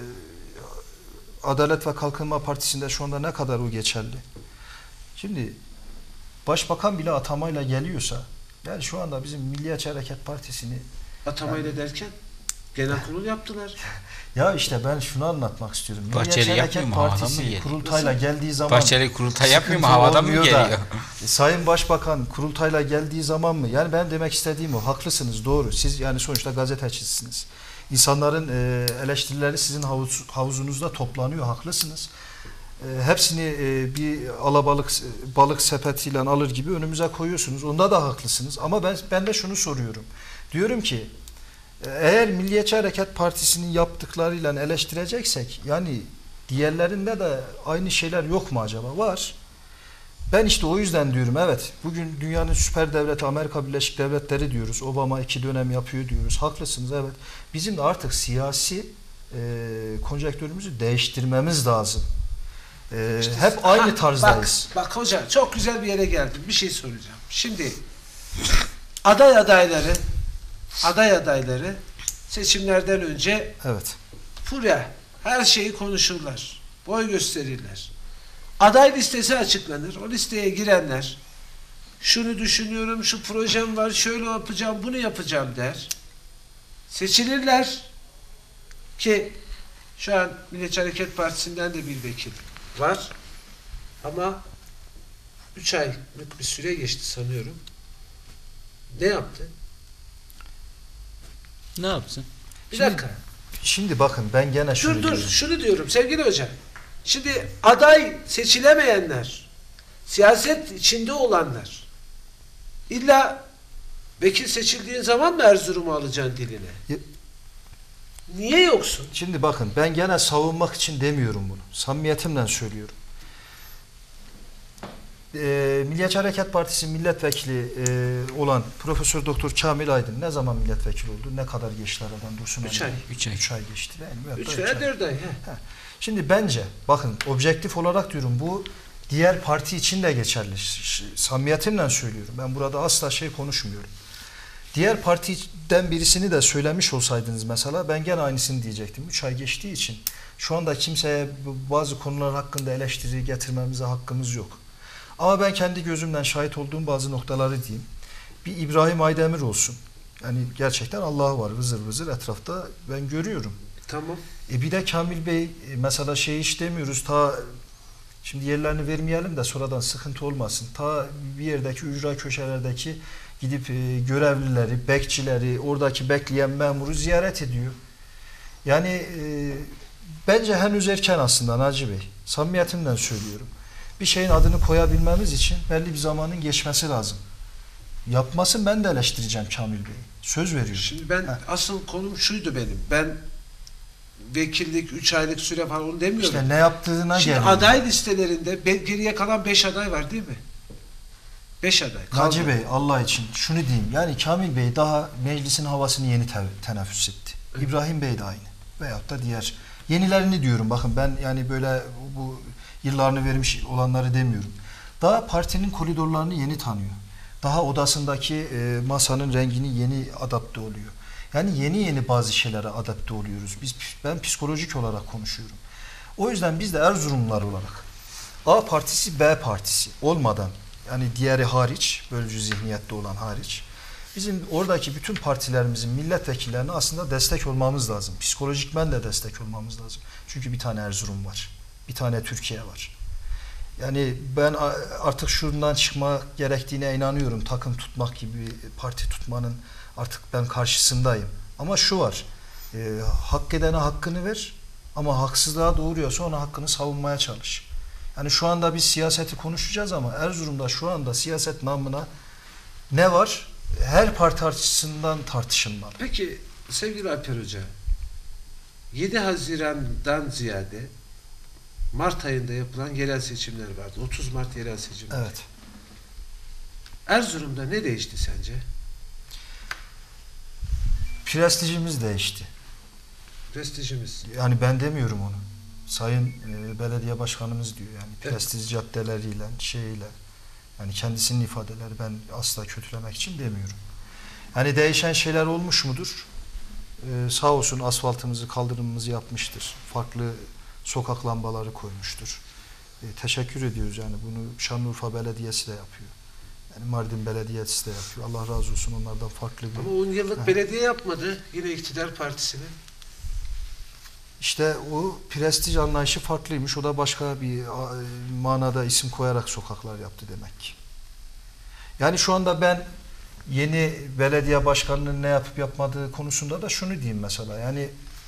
Adalet ve Kalkınma Partisi'nde şu anda ne kadar o geçerli? Şimdi Başbakan bile atamayla geliyorsa, yani şu anda bizim Milliyetçi Hareket Partisi'ni atamayla yani, derken genel kurul yaptılar. Ya işte ben şunu anlatmak istiyorum. Bahçeli yapmıyor mu? Havadan mı geliyor? Kurultayla geldiği zaman Bahçeli kurultay yapmıyor mu? Havadan mı geliyor? Da, Sayın Başbakan kurultayla geldiği zaman mı? Yani ben demek istediğim o. Haklısınız, doğru. Siz yani sonuçta gazetecisiniz. İnsanların e, eleştirileri sizin havuz, havuzunuzda toplanıyor. Haklısınız. E, hepsini e, bir alabalık balık sepetiyle alır gibi önümüze koyuyorsunuz. Onda da haklısınız. Ama ben ben de şunu soruyorum. Diyorum ki eğer Milliyetçi Hareket Partisi'nin yaptıklarıyla eleştireceksek, yani diğerlerinde de aynı şeyler yok mu acaba? Var. Ben işte o yüzden diyorum, evet, bugün dünyanın süper devleti Amerika Birleşik Devletleri diyoruz. Obama iki dönem yapıyor diyoruz. Haklısınız, evet. Bizim de artık siyasi e, konjektörümüzü değiştirmemiz lazım. E, İşte, hep aynı ha, tarzdayız. Bak, bak hoca çok güzel bir yere geldim. Bir şey soracağım. Şimdi aday adayları aday adayları seçimlerden önce Evet. furya her şeyi konuşurlar. Boy gösterirler. Aday listesi açıklanır. O listeye girenler şunu düşünüyorum, şu projem var, şöyle yapacağım, bunu yapacağım der. Seçilirler ki şu an Milliyetçi Hareket Partisi'nden de bir vekil var. Ama üç aylık bir süre geçti sanıyorum. Ne yaptı? Ne yapsın? Bir Şimdi- dakika. Şimdi bakın ben gene şunu Dur dur diyorum. şunu diyorum sevgili hocam. Şimdi aday seçilemeyenler, siyaset içinde olanlar illa vekil seçildiğin zaman mı Erzurum'u alacaksın diline? Ya- Niye yoksun? Şimdi bakın ben gene savunmak için demiyorum bunu. Samimiyetimle söylüyorum. Ee, Milliyetçi Hareket Partisi milletvekili e, olan Profesör Doktor Kamil Aydın ne zaman milletvekili oldu? Ne kadar geçti aradan Dursun Üç Hanım? ay. Üç ay. Üç ay geçti. değil mi? Üç Hatta veya üç ay. dört ay. He. Şimdi bence bakın objektif olarak diyorum bu diğer parti için de geçerli. Ş- ş- Samimiyetimle söylüyorum. Ben burada asla şey konuşmuyorum. Diğer partiden birisini de söylemiş olsaydınız mesela ben gene aynısını diyecektim. Üç ay geçtiği için şu anda kimseye bu- bazı konular hakkında eleştiri getirmemize hakkımız yok. Ama ben kendi gözümden şahit olduğum bazı noktaları diyeyim. Bir İbrahim Aydemir olsun. Yani gerçekten Allah var vızır vızır etrafta ben görüyorum. Tamam. E bir de Kamil Bey e, mesela şey hiç demiyoruz ta şimdi yerlerini vermeyelim de sonradan sıkıntı olmasın. Ta bir yerdeki ücra köşelerdeki gidip e, görevlileri, bekçileri, oradaki bekleyen memuru ziyaret ediyor. Yani e, bence henüz erken aslında Naci Bey. Samimiyetimden söylüyorum. Bir şeyin adını koyabilmemiz için belli bir zamanın geçmesi lazım. Yapmasın ben de eleştireceğim Kamil Bey'i. Söz veriyorum. Şimdi ben Heh. asıl konum şuydu benim. Ben vekillik, üç aylık süre falan onu demiyorum. İşte ne yaptığına Şimdi geliyor. aday listelerinde be- geriye kalan beş aday var değil mi? Beş aday. kaldı. Naci Bey Allah için şunu diyeyim. Yani Kamil Bey daha meclisin havasını yeni te- teneffüs etti. Evet. İbrahim Bey de aynı. Veyahut da diğer. Yenilerini diyorum. Bakın ben yani böyle bu yıllarını vermiş olanları demiyorum. Daha partinin koridorlarını yeni tanıyor. Daha odasındaki e, masanın rengini yeni adapte oluyor. Yani yeni yeni bazı şeylere adapte oluyoruz. Biz ben psikolojik olarak konuşuyorum. O yüzden biz de Erzurumlular olarak A partisi B partisi olmadan yani diğeri hariç, bölücü zihniyette olan hariç bizim oradaki bütün partilerimizin milletvekillerine aslında destek olmamız lazım. Psikolojikmen de destek olmamız lazım. Çünkü bir tane Erzurum var. Bir tane Türkiye var. Yani ben artık şundan çıkma gerektiğine inanıyorum. Takım tutmak gibi parti tutmanın artık ben karşısındayım. Ama şu var. E, hak edene hakkını ver ama haksızlığa doğuruyorsa ona hakkını savunmaya çalış. Yani şu anda biz siyaseti konuşacağız ama Erzurum'da şu anda siyaset namına ne var? Her parti açısından tartışılmalı. Peki sevgili Alper Hoca, yedi Haziran'dan ziyade Mart ayında yapılan yerel seçimler vardı. otuz Mart yerel seçimler. Evet. Erzurum'da ne değişti sence? Prestijimiz değişti. Prestijimiz. Yani ben demiyorum onu. Sayın e, belediye başkanımız diyor yani Evet. prestij caddeleriyle, şeyle yani kendisinin ifadeleri ben asla kötülemek için demiyorum. Yani değişen şeyler olmuş mudur? Ee, sağ olsun asfaltımızı, kaldırımımızı yapmıştır. Farklı sokak lambaları koymuştur. Ee, teşekkür ediyoruz yani bunu Şanlıurfa Belediyesi de yapıyor. Yani Mardin Belediyesi de yapıyor. Allah razı olsun onlardan farklı bir... Ama on yıllık Ha. belediye yapmadı yine iktidar partisinin. İşte o prestij anlayışı farklıymış. O da başka bir a, manada isim koyarak sokaklar yaptı demek ki. Yani şu anda ben yeni belediye başkanının ne yapıp yapmadığı konusunda da şunu diyeyim mesela. Yani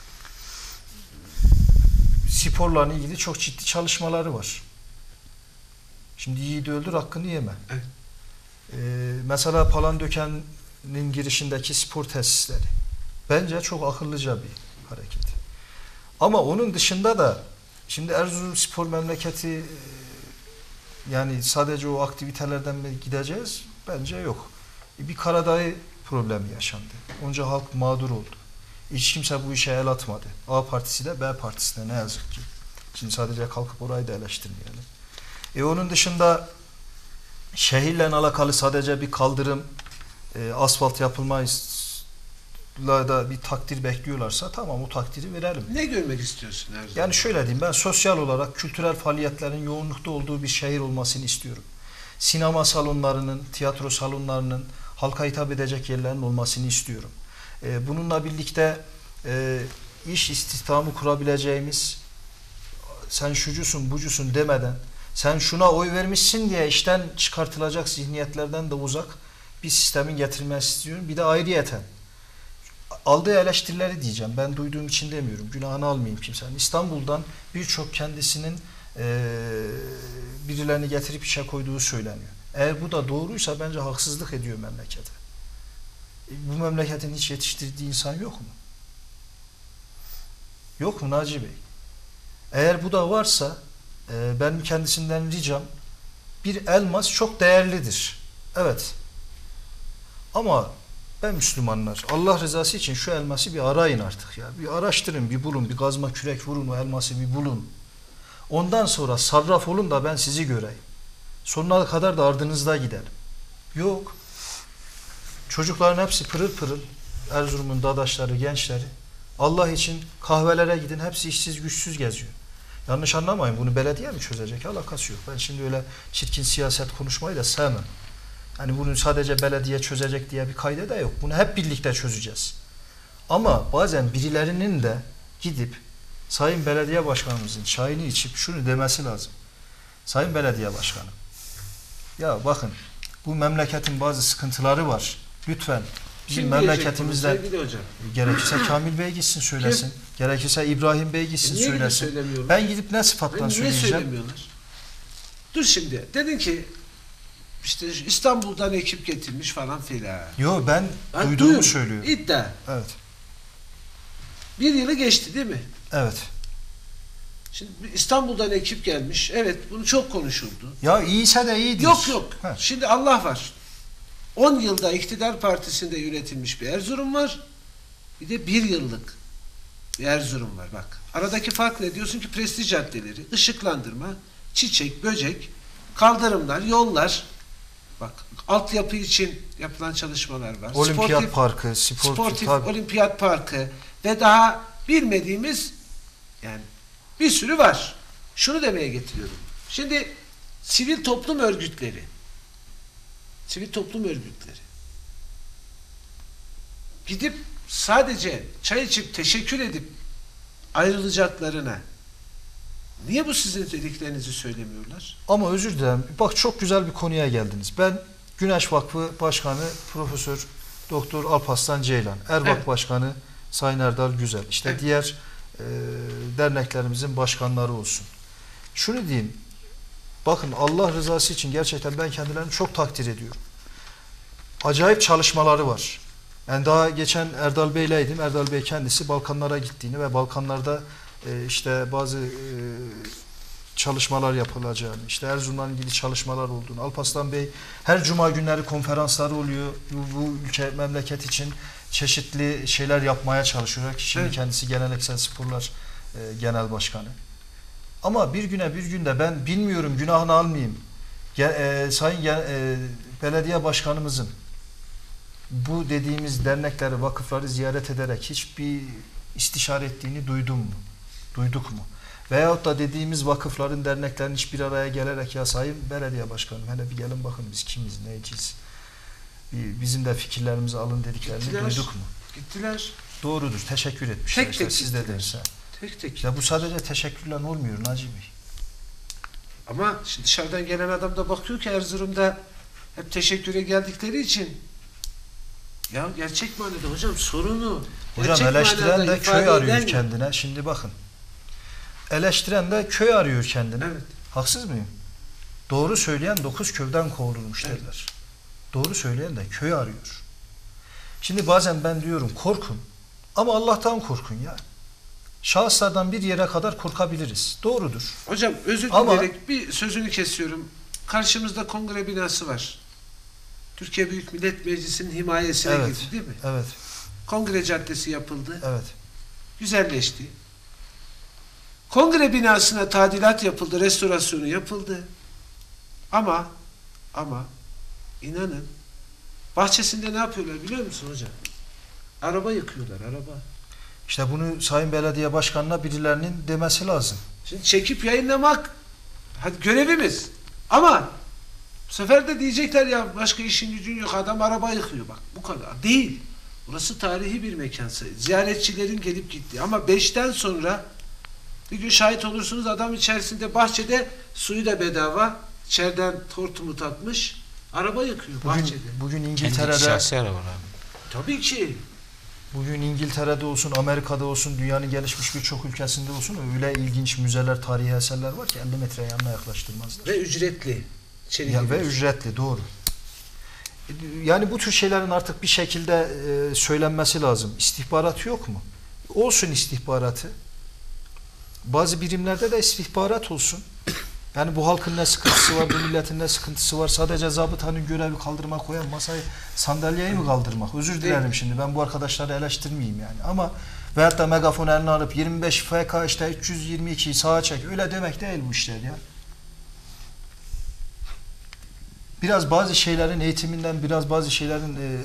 sporla ilgili çok ciddi çalışmaları var. Şimdi yiğidi öldür hakkını yeme. Evet. Ee, mesela Palandöken'in girişindeki spor tesisleri. Bence çok akıllıca bir hareket. Ama onun dışında da şimdi Erzurum spor memleketi yani sadece o aktivitelerden mi gideceğiz? Bence yok. Bir Karadağ problemi yaşandı. Onca halk mağdur oldu. Hiç kimse bu işe el atmadı. A partisi de B partisi de ne yazık ki. Şimdi sadece kalkıp orayı da eleştirmeyelim. E onun dışında şehirle alakalı sadece bir kaldırım, e, asfalt yapılmayla da bir takdir bekliyorlarsa tamam, o takdiri verelim. Ne görmek istiyorsun Erzurum? Yani şöyle diyeyim, ben sosyal olarak kültürel faaliyetlerin yoğunlukta olduğu bir şehir olmasını istiyorum. Sinema salonlarının, tiyatro salonlarının, halka hitap edecek yerlerin olmasını istiyorum. E, bununla birlikte e, iş istihdamı kurabileceğimiz, sen şucusun bucusun demeden, sen şuna oy vermişsin diye işten çıkartılacak zihniyetlerden de uzak bir sistemin getirilmesi istiyorum. Bir de ayrıyeten aldığı eleştirileri diyeceğim. Ben duyduğum için demiyorum. Günahını almayayım kimsenin. İstanbul'dan birçok kendisinin e, birilerini getirip işe koyduğu söyleniyor. Eğer bu da doğruysa bence haksızlık ediyor memlekete. E, bu memleketin hiç yetiştirdiği insan yok mu? Yok mu Naci Bey? Eğer bu da varsa e, benim kendisinden ricam, bir elmas çok değerlidir. Evet. Ama ben Müslümanlar, Allah rızası için şu elması bir arayın artık ya. Bir araştırın, bir bulun, bir kazma kürek vurun, o elması bir bulun. Ondan sonra sarraf olun da ben sizi göreyim. Sonuna kadar da ardınızda gidelim. Yok. Çocukların hepsi pırıl pırıl. Erzurum'un dadaşları, gençleri. Allah için kahvelere gidin, hepsi işsiz güçsüz geziyor. Yanlış anlamayın, bunu belediye mi çözecek? Alakası yok. Ben şimdi öyle çirkin siyaset konuşmayı da sevmem. Hani bunu sadece belediye çözecek diye bir kaydı da yok. Bunu hep birlikte çözeceğiz. Ama bazen birilerinin de gidip Sayın Belediye Başkanımızın çayını içip şunu demesi lazım. Sayın Belediye Başkanım, ya bakın bu memleketin bazı sıkıntıları var. Lütfen bizim Kim memleketimizde hocam? gerekirse Kamil Bey gitsin söylesin. Kim? Gerekirse İbrahim Bey gitsin e söylesin. Ben gidip ne sıfattan yani söyleyeceğim? Niye söylemiyorlar? Dur şimdi. Dedin ki işte İstanbul'dan ekip getirmiş falan filan. Yo, ben Ha, duyduğumu duyum, söylüyorum. İddia. Evet. Bir yılı geçti değil mi? Evet. Şimdi İstanbul'dan ekip gelmiş. Evet, bunu çok konuşuldu. Ya iyiyse de iyidir. Yok yok. Heh. Şimdi Allah var. on yılda iktidar partisinde yönetilmiş bir Erzurum var. Bir de bir yıllık bir Erzurum var. Bak. Aradaki fark ne? Diyorsun ki prestij caddeleri, ışıklandırma, çiçek, böcek, kaldırımlar, yollar. Bak. Altyapı için yapılan çalışmalar var. Olimpiyat sportif, parkı, sportif, sportif tabii. olimpiyat parkı ve daha bilmediğimiz yani bir sürü var. Şunu demeye getiriyorum. Şimdi sivil toplum örgütleri sivil toplum örgütleri gidip sadece çay içip teşekkür edip ayrılacaklarına niye bu sizin dediklerinizi söylemiyorlar? Ama özür dilerim. Bak, çok güzel bir konuya geldiniz. Ben Güneş Vakfı Başkanı Profesör Doktor Alparslan Ceylan, Erbak Evet. Başkanı Sayın Erdal Güzel, işte Evet. diğer e, derneklerimizin başkanları olsun. Şunu diyeyim. Bakın, Allah rızası için gerçekten ben kendilerini çok takdir ediyorum. Acayip çalışmaları var. Yani daha geçen Erdal Bey'leydim. Erdal Bey kendisi Balkanlara gittiğini ve Balkanlarda e, işte bazı e, çalışmalar yapılacağını, işte Erzurum'la ilgili çalışmalar olduğunu. Alparslan Bey her cuma günleri konferansları oluyor. Bu, bu ülke, memleket için çeşitli şeyler yapmaya çalışıyor. Şimdi Evet. kendisi Geleneksel Sporlar e, Genel Başkanı. Ama bir güne bir günde ben bilmiyorum, günahını almayayım. Ge, e, Sayın e, Belediye Başkanımızın bu dediğimiz dernekleri, vakıfları ziyaret ederek hiçbir istişare ettiğini duydum mu? Duyduk mu? Veyahut da dediğimiz vakıfların, derneklerin hiçbir araya gelerek ya Sayın Belediye Başkanım hele bir gelin bakın biz kimiz, neyciyiz? Bizim de fikirlerimizi alın dediklerini Gittiler. duyduk mu? Gittiler. Doğrudur, teşekkür etmişler. Tek işte, tek siz de gittiler. derse. Tek tek. Ya bu sadece teşekkürle olmuyor Naci Bey. Ama şimdi dışarıdan gelen adam da bakıyor ki Erzurum'da hep teşekküre geldikleri için ya gerçek manada hocam sorunu Hocam gerçek eleştiren manada de ifade köy arıyor eden- kendine. Şimdi bakın. Eleştiren de köy arıyor kendine. Evet. Haksız mıyım? Doğru söyleyen dokuz köyden kovulmuş Evet. derler. Doğru söyleyen de köy arıyor. Şimdi bazen ben diyorum korkun. Ama Allah'tan korkun ya. Şahıslardan bir yere kadar korkabiliriz. Doğrudur. Hocam özür Ama- dileyerek bir sözünü kesiyorum. Karşımızda kongre binası var. Türkiye Büyük Millet Meclisi'nin himayesine Evet. girdi değil mi? Evet. Kongre Caddesi yapıldı. Evet. Güzelleşti. Kongre binasına tadilat yapıldı, restorasyonu yapıldı. Ama ama inanın bahçesinde ne yapıyorlar biliyor musun hocam? Araba yıkıyorlar, araba. İşte bunu Sayın Belediye Başkanı'na birilerinin demesi lazım. Şimdi çekip yayınlamak hadi görevimiz. Ama bu sefer de diyecekler ya başka işin gücün yok, adam araba yıkıyor, bak bu kadar. Değil. Burası tarihi bir mekan. Ziyaretçilerin gelip gittiği. Ama beşten sonra bir gün şahit olursunuz, adam içerisinde bahçede suyu da bedava, içeriden hortumu takmış, araba yıkıyor Bugün, bahçede. bugün Kendi İngiltere'de şahsi araba abi. Tabii ki. Bugün İngiltere'de olsun, Amerika'da olsun, dünyanın gelişmiş birçok ülkesinde olsun öyle ilginç müzeler, tarihi eserler var ki elli metre yanına yaklaştırmazlar. Ve ücretli. İçeri Ya ve giriyorsun. ücretli, doğru. Yani bu tür şeylerin artık bir şekilde e, söylenmesi lazım. İstihbarat yok mu? Olsun istihbaratı. Bazı birimlerde de istihbarat olsun. Yani bu halkın ne sıkıntısı var, bu milletin ne sıkıntısı var. Sadece zabıtanın görevi kaldırmak, koyan masayı, sandalyeyi mi kaldırmak? Özür dilerim şimdi, ben bu arkadaşları eleştirmeyeyim yani. Ama veyahut da megafon eline alıp yirmi beş F K işte üç yüz yirmi ikiyi sağa çek. Öyle demek değil bu işler ya. Biraz bazı şeylerin eğitiminden, biraz bazı şeylerin e,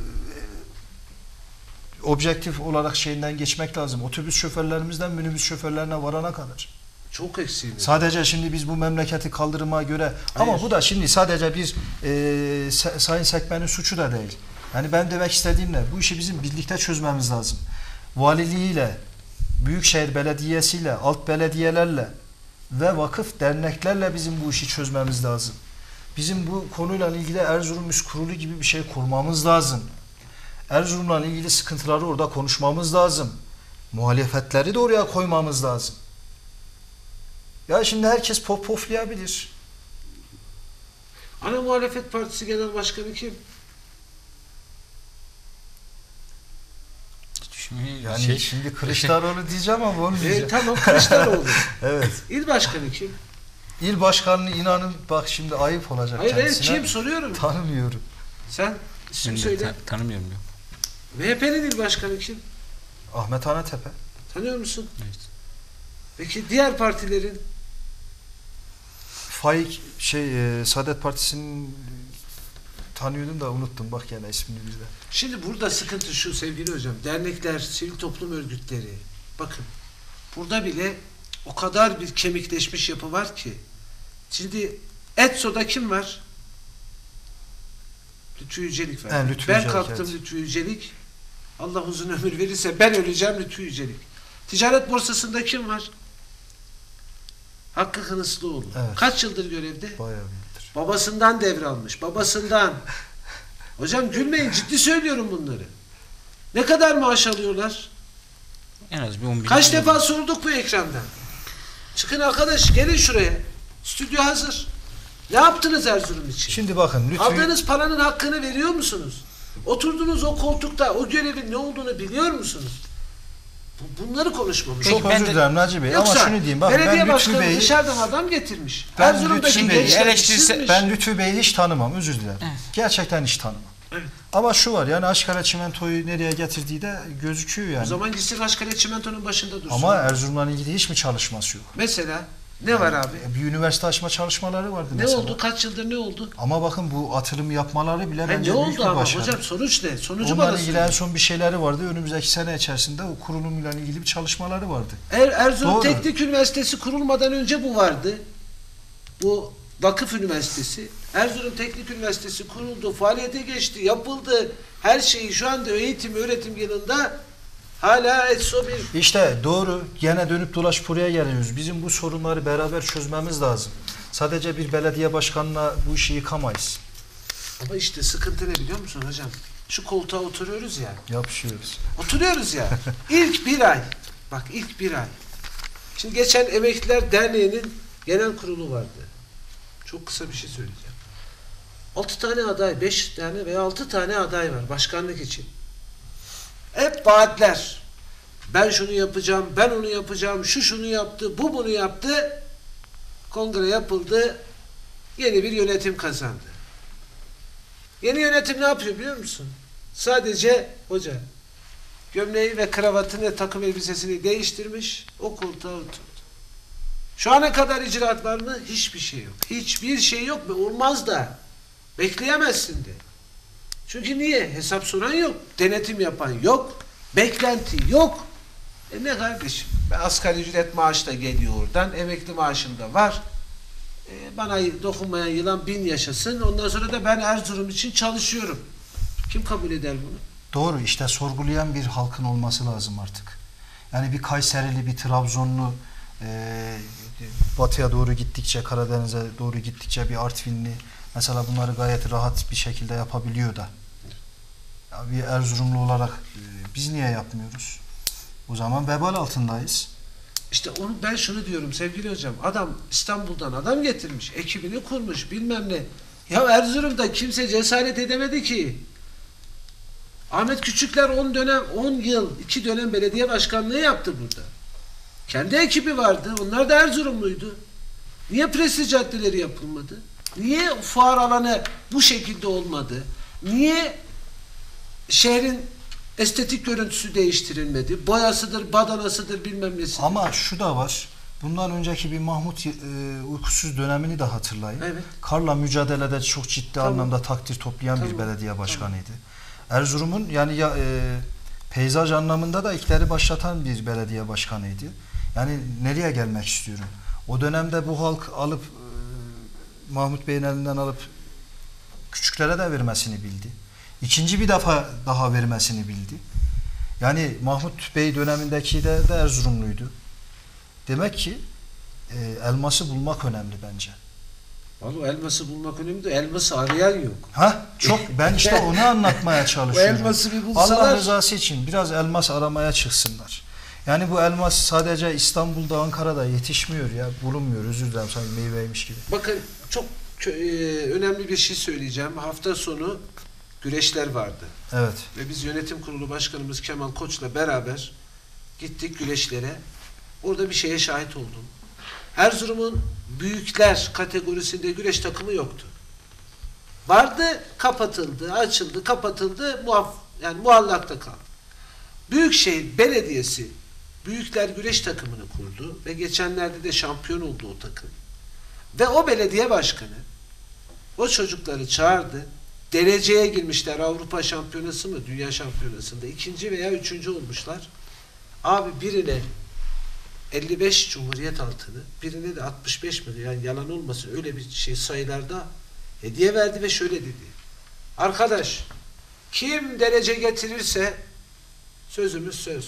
objektif olarak şeyinden geçmek lazım. Otobüs şoförlerimizden minibüs şoförlerine varana kadar. Çok eksiğimiz. Sadece şimdi biz bu memleketi kaldırıma göre, Hayır. ama bu da şimdi sadece bir e, Sayın Sekmen'in suçu da değil. Yani ben demek istediğim ne? Bu işi bizim birlikte çözmemiz lazım. Valiliğiyle, Büyükşehir Belediyesi'yle, alt belediyelerle ve vakıf derneklerle bizim bu işi çözmemiz lazım. Bizim bu konuyla ilgili Erzurum Üst Kurulu gibi bir şey kurmamız lazım. Erzurum'la ilgili sıkıntıları orada konuşmamız lazım. Muhalefetleri de oraya koymamız lazım. Ya şimdi herkes pop poflayabilir. Ana Muhalefet Partisi Genel Başkanı kim? Yani Şey, şimdi Kılıçdaroğlu diyeceğim ama onu E, diyeceğim. tamam Kılıçdaroğlu. Evet. İl Başkanı kim? İl başkanını inanın bak şimdi ayıp olacak Hayır hayır kendisine. kim soruyorum. Tanımıyorum. Sen isim Şimdi söyle. ta- tanımıyorum yok. M H P'nin il başkanı kim? Ahmet Anatepe. Tanıyor musun? Evet. Peki diğer partilerin? Faik şey e, Saadet Partisi'nin tanıyordum da unuttum bak gene ismini bizde. Şimdi burada sıkıntı şu sevgili hocam. Dernekler, sivil toplum örgütleri. Bakın burada bile o kadar bir kemikleşmiş yapı var ki. Şimdi ETSO'da kim var? Lütfü Yücelik var. He, Lütfü ben Yücelik, kalktım evet. Lütfü Yücelik. Allah uzun ömür verirse ben öleceğim Lütfü Yücelik. Ticaret borsasında kim var? Hakkı Kınıslıoğlu. Evet. Kaç yıldır görevde? Bayağı büyüktür. Babasından devralmış. Babasından. Hocam gülmeyin. Ciddi söylüyorum bunları. Ne kadar maaş alıyorlar? En az bir on bin. Kaç defa sorduk bu ekrandan. Çıkın arkadaş gelin şuraya. Stüdyo hazır. Ne yaptınız Erzurum için? Şimdi bakın Lütfü Aldığınız paranın hakkını veriyor musunuz? Oturduğunuz o koltukta o görevin ne olduğunu biliyor musunuz? Bu- Bunları konuşmamız. çok Peki, ben özür de- dilerim Naci Bey Yoksa ama şunu diyeyim bakın belediye ben Lütfü başkanı Bey'i dışarıdan adam getirmiş. Ben Erzurum'daki Lütfü Bey'i gençler eleştirse- işsizmiş. ben Lütfü Bey'i hiç tanımam özür dilerim. Evet. Gerçekten hiç tanımam. Evet. Ama şu var yani Aşkara Çimento'yu nereye getirdiği de gözüküyor yani. O zaman gitsin Aşkale Çimento'nun başında dursun. Ama Erzurum'la ilgili hiç mi çalışması yok? Mesela ne var abi? Bir üniversite açma çalışmaları vardı Ne mesela. oldu? Kaç yıldır ne oldu? Ama bakın bu atılım yapmaları bile Ha, bence ne büyük oldu bir ama başarı. hocam sonuç ne? Sonucu Onunla bana ilgili söyle. en son bir şeyleri vardı. Önümüzdeki sene içerisinde o kurulumla ilgili bir çalışmaları vardı. Er, Erzurum Doğru. Teknik Üniversitesi kurulmadan önce bu vardı. Bu Vakıf Üniversitesi. Erzurum Teknik Üniversitesi kuruldu, faaliyete geçti, yapıldı. Her şeyi şu anda eğitim, öğretim yılında hala ETSO bir. İşte doğru. Gene dönüp dolaşıp buraya geliyoruz. Bizim bu sorunları beraber çözmemiz lazım. Sadece bir belediye başkanına bu işi yıkamayız. Ama işte sıkıntı ne biliyor musun hocam? Şu koltuğa oturuyoruz ya. Yapışıyoruz. Oturuyoruz ya. İlk bir ay. Bak ilk bir ay. Şimdi geçen Emekliler Derneği'nin genel kurulu vardı. Çok kısa bir şey söyleyeceğim. Altı tane aday, beş tane veya altı tane aday var başkanlık için. Hep vaatler. Ben şunu yapacağım, ben onu yapacağım, şu şunu yaptı, bu bunu yaptı. Kongre yapıldı. Yeni bir yönetim kazandı. Yeni yönetim ne yapıyor biliyor musun? Sadece hoca gömleği ve kravatını, takım elbisesini değiştirmiş, o koltuğa oturdu. Şu ana kadar icraat var mı? Hiçbir şey yok. Hiçbir şey yok ve olmaz da. Bekleyemezsin de. Çünkü niye? Hesap soran yok. Denetim yapan yok. Beklenti yok. E ne kardeşim? Ben asgari ücret maaş da geliyor oradan. Emekli maaşım da var. E bana dokunmayan yılan bin yaşasın. Ondan sonra da ben Erzurum için çalışıyorum. Kim kabul eder bunu? Doğru, işte sorgulayan bir halkın olması lazım artık. Yani bir Kayserili, bir Trabzonlu, e, batıya doğru gittikçe, Karadeniz'e doğru gittikçe bir Artvinli mesela bunları gayet rahat bir şekilde yapabiliyor da. Ya bir Erzurumlu olarak e, biz niye yapmıyoruz? O zaman vebal altındayız. İşte onu ben şunu diyorum sevgili hocam. Adam İstanbul'dan adam getirmiş, ekibini kurmuş, bilmem ne. Ya Erzurum'da kimse cesaret edemedi ki. Ahmet Küçükler on dönem, on yıl, iki dönem belediye başkanlığı yaptı burada. Kendi ekibi vardı. Onlar da Erzurumluydu. Niye prestij caddeleri yapılmadı? Niye fuar alanı bu şekilde olmadı? Niye şehrin estetik görüntüsü değiştirilmedi? Boyasıdır, badanasıdır, bilmem nesidir. Ama şu da var. Bundan önceki bir Mahmut e, uykusuz dönemini de hatırlayın. Evet. Karla mücadelede çok ciddi Tamam. anlamda takdir toplayan Tamam. bir belediye başkanıydı. Erzurum'un yani ya, e, peyzaj anlamında da ilkleri başlatan bir belediye başkanıydı. Yani nereye gelmek istiyorum? O dönemde bu halk alıp e, Mahmut Bey'in elinden alıp küçüklere de vermesini bildi. İkinci bir defa daha vermesini bildi. Yani Mahmut Bey dönemindeki de, de Erzurumluydu. Demek ki e, elması bulmak önemli bence. Vallahi elması bulmak önemli de elması arayan yok. Ha çok ben işte onu anlatmaya çalışıyorum. O elması bir bulsalar. Allah rızası için biraz elmas aramaya çıksınlar. Yani bu elmas sadece İstanbul'da, Ankara'da yetişmiyor ya, bulunmuyor. Özür dilerim sanki meyveymiş gibi. Bakın çok e, önemli bir şey söyleyeceğim. Hafta sonu güreşler vardı. Evet. Ve biz yönetim kurulu başkanımız Kemal Koç'la beraber gittik güreşlere. Orada bir şeye şahit oldum. Erzurum'un büyükler kategorisinde güreş takımı yoktu. Vardı, kapatıldı, açıldı, kapatıldı, muaf yani muallakta kaldı. Büyükşehir Belediyesi büyükler güreş takımını kurdu ve geçenlerde de şampiyon oldu o takım. Ve o belediye başkanı o çocukları çağırdı. Dereceye girmişler. Avrupa şampiyonası mı? Dünya şampiyonasında. ikinci veya üçüncü olmuşlar. Abi birine elli beş Cumhuriyet altını, birine de altmış beş mi? Yani yalan olmasın öyle bir şey sayılarda hediye verdi ve şöyle dedi. Arkadaş kim derece getirirse sözümüz söz.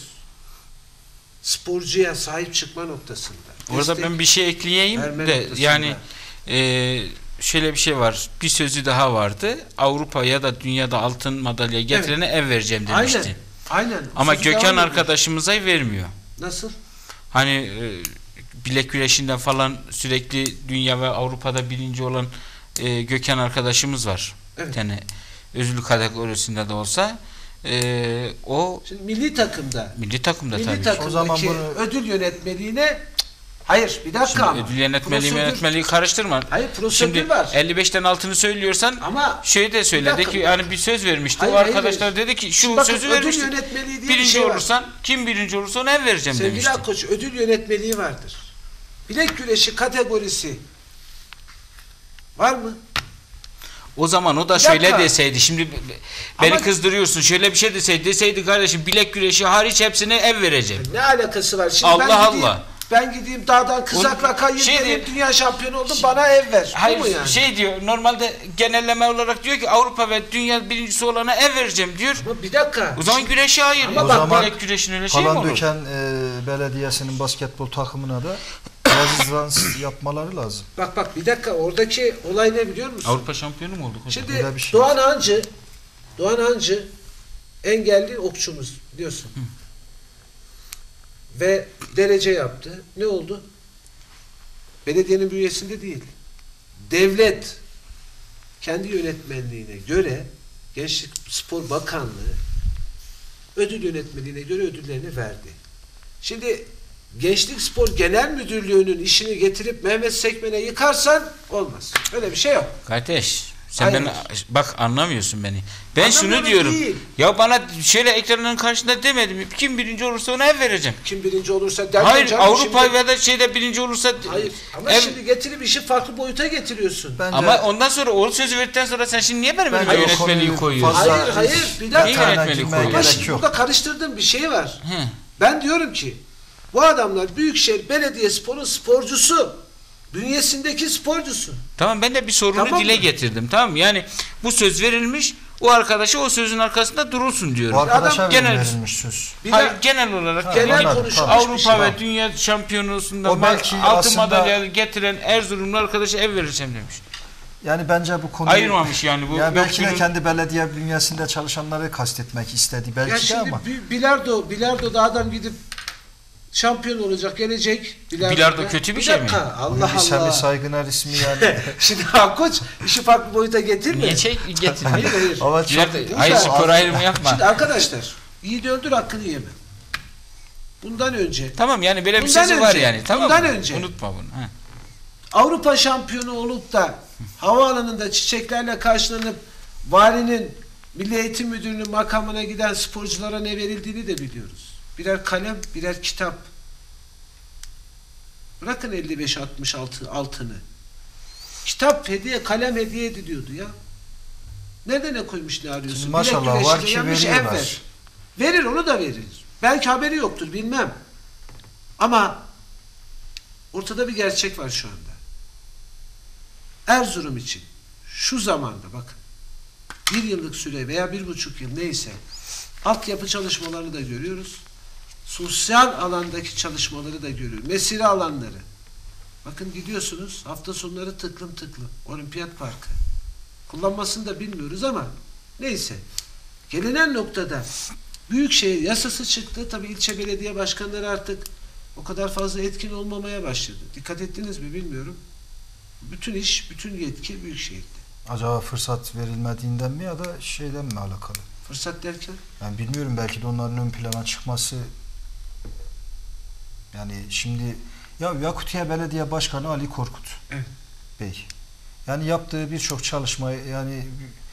Sporcuya sahip çıkma noktasında. Orada Destek ben bir şey ekleyeyim verme de noktasında. yani e, şöyle bir şey var. Bir sözü daha vardı. Avrupa ya da dünyada altın madalya getirene ev vereceğim demişti. Aynen. Aynen. Ama Sözü Gökhan devam ediyor. arkadaşımıza vermiyor. Nasıl? Hani e, bilek güreşinden falan sürekli dünya ve Avrupa'da birinci olan e, Gökhan arkadaşımız var. Evet. Yani özürlü kategorisinde de olsa e, o Şimdi milli takımda milli takımda milli tabii. takımdaki O zaman bunu- ödül yönetmeliğine hayır bir dakika Şimdi ama. ödül yönetmeliği Prosedür- yönetmeliği karıştırma. Hayır prosedür Şimdi var. elli beşten altını söylüyorsan Ama şey de söyledi dakika, ki bir yani bir söz vermişti. Hayır, o hayır, arkadaşlar hayır. dedi ki şu Şimdi bakın, sözü ödül vermişti. yönetmeliği diye bir Birinci şey var. olursan kim birinci olursa ona ev vereceğim Sevgili demişti. Akkoç ödül yönetmeliği vardır. Bilek güreşi kategorisi var mı? O zaman o da Bir şöyle dakika. deseydi. Şimdi be- beni Ama- kızdırıyorsun. Şöyle bir şey deseydi. Deseydi kardeşim bilek güreşi hariç hepsine ev vereceğim. Ne alakası var? Şimdi ben Allah gideyim, Allah. Ben gideyim dağdan kızakla Onu- kayayım şey geleyim, diyor- dünya şampiyonu oldum bana ev ver. Bu Hayır mu yani? şey diyor normalde genelleme olarak diyor ki Avrupa ve dünya birincisi olana ev vereceğim diyor. Ama bir dakika. O zaman güreşe hayır. Ama O bak, zaman bak- bilek güreşin öyle şey mi olur? Palandöken e, Belediyesi'nin basketbol takımına da rezidans yapmaları lazım. Bak bak bir dakika oradaki olay ne biliyor musun? Avrupa şampiyonu mu olduk hocam? Şimdi Öyle bir şey Doğan Hancı Doğan Hancı engelli okçumuz biliyorsun. Ve derece yaptı. Ne oldu? Belediyenin bünyesinde değil. Devlet kendi yönetmenliğine göre Gençlik Spor Bakanlığı ödül yönetmeliğine göre ödüllerini verdi. Şimdi Gençlik Spor Genel Müdürlüğü'nün işini getirip Mehmet Sekmen'e yıkarsan olmaz. Öyle bir şey yok. Kardeş Sen Hayır. beni bak anlamıyorsun beni. Ben şunu Anlamıyorum diyorum. değil. Ya bana şöyle ekranların karşısında demedim mi? Kim birinci olursa ona ev vereceğim. Kim birinci olursa derken Hayır canım Avrupa şimdi- ya da şeyde birinci olursa Hayır ama ev- şimdi getirip işi farklı boyuta getiriyorsun. Bence ama ondan sonra o sözü verdikten sonra sen şimdi niye benim Bence önüme o yönetmeliği konuyu koyuyorsun? fazla- Hayır hayır bir Niye dakika. yönetmeliği girmeye koyuyorsun? Ama gerek şimdi yok. burada karıştırdığım bir şey var. Hı. Ben diyorum ki bu adamlar Büyükşehir Belediyespor'un sporcusu. Bünyesindeki sporcusu. Tamam ben de bir sorunu Tamam dile mı? getirdim. Tamam yani bu söz verilmiş. O arkadaşa o sözün arkasında durulsun diyorum. o arkadaşa Adam genel- verilmiş söz. Bir Hayır de genel olarak Ha, genel anladım, konuşulmuş tamam. bir Avrupa şey. ve Dünya Şampiyonası'nda O belki ma- altın aslında- madalya getiren Erzurumlu arkadaşa ev vereceğim demiş. Yani bence bu konuyu Ayırmamış yani bu. ya yok belki de şunun- kendi belediye bünyesinde çalışanları kastetmek istedi belki ya de şimdi ama. bi- bilardo bilardoda adam gidip şampiyon olacak, gelecek. Bilardo kötü bir şey mi? dakika, Allah Bunun bir semi Allah. saygıner ismi yani. Şimdi Akkoç işi farklı boyuta getirme. Niye çek Hayır getirmiyor? hayır. Ama çok Bilardo- Hayır spor ayrımı yapma. Şimdi arkadaşlar iyi öldür hakkını yeme. Bundan önce Tamam yani böyle bir Bundan sözü var önce, yani. Tamam bundan mı? önce. Unutma bunu. Ha. Avrupa şampiyonu olup da havaalanında çiçeklerle karşılanıp valinin Milli Eğitim Müdürlüğü makamına giden sporculara ne verildiğini de biliyoruz. Birer kalem, birer kitap. Bırakın elli beş altmış altı altını. Kitap hediye, kalem hediye ediliyordu ya. Nerede ne koymuş ne arıyorsun? Şimdi maşallah Bilek var güreşine ki yanmış, ev veriyorlar. ver. Verir onu da verir. Belki haberi yoktur bilmem. Ama ortada bir gerçek var şu anda. Erzurum için şu zamanda bakın bir yıllık süre veya bir buçuk yıl neyse altyapı çalışmalarını da görüyoruz. Sosyal alandaki çalışmaları da görüyoruz. Mesire alanları. Bakın gidiyorsunuz hafta sonları tıklım tıklım. Olimpiyat Parkı. Kullanmasını da bilmiyoruz ama neyse. Gelinen noktada Büyükşehir yasası çıktı. Tabii ilçe belediye başkanları artık o kadar fazla etkin olmamaya başladı. Dikkat ettiniz mi bilmiyorum. Bütün iş, bütün yetki Büyükşehir'de. Acaba fırsat verilmediğinden mi ya da şeyden mi alakalı? Fırsat derken? Ben bilmiyorum belki de onların ön plana çıkması yani şimdi ya Yakutiye Belediye Başkanı Ali Korkut Evet. Bey yani yaptığı birçok çalışma yani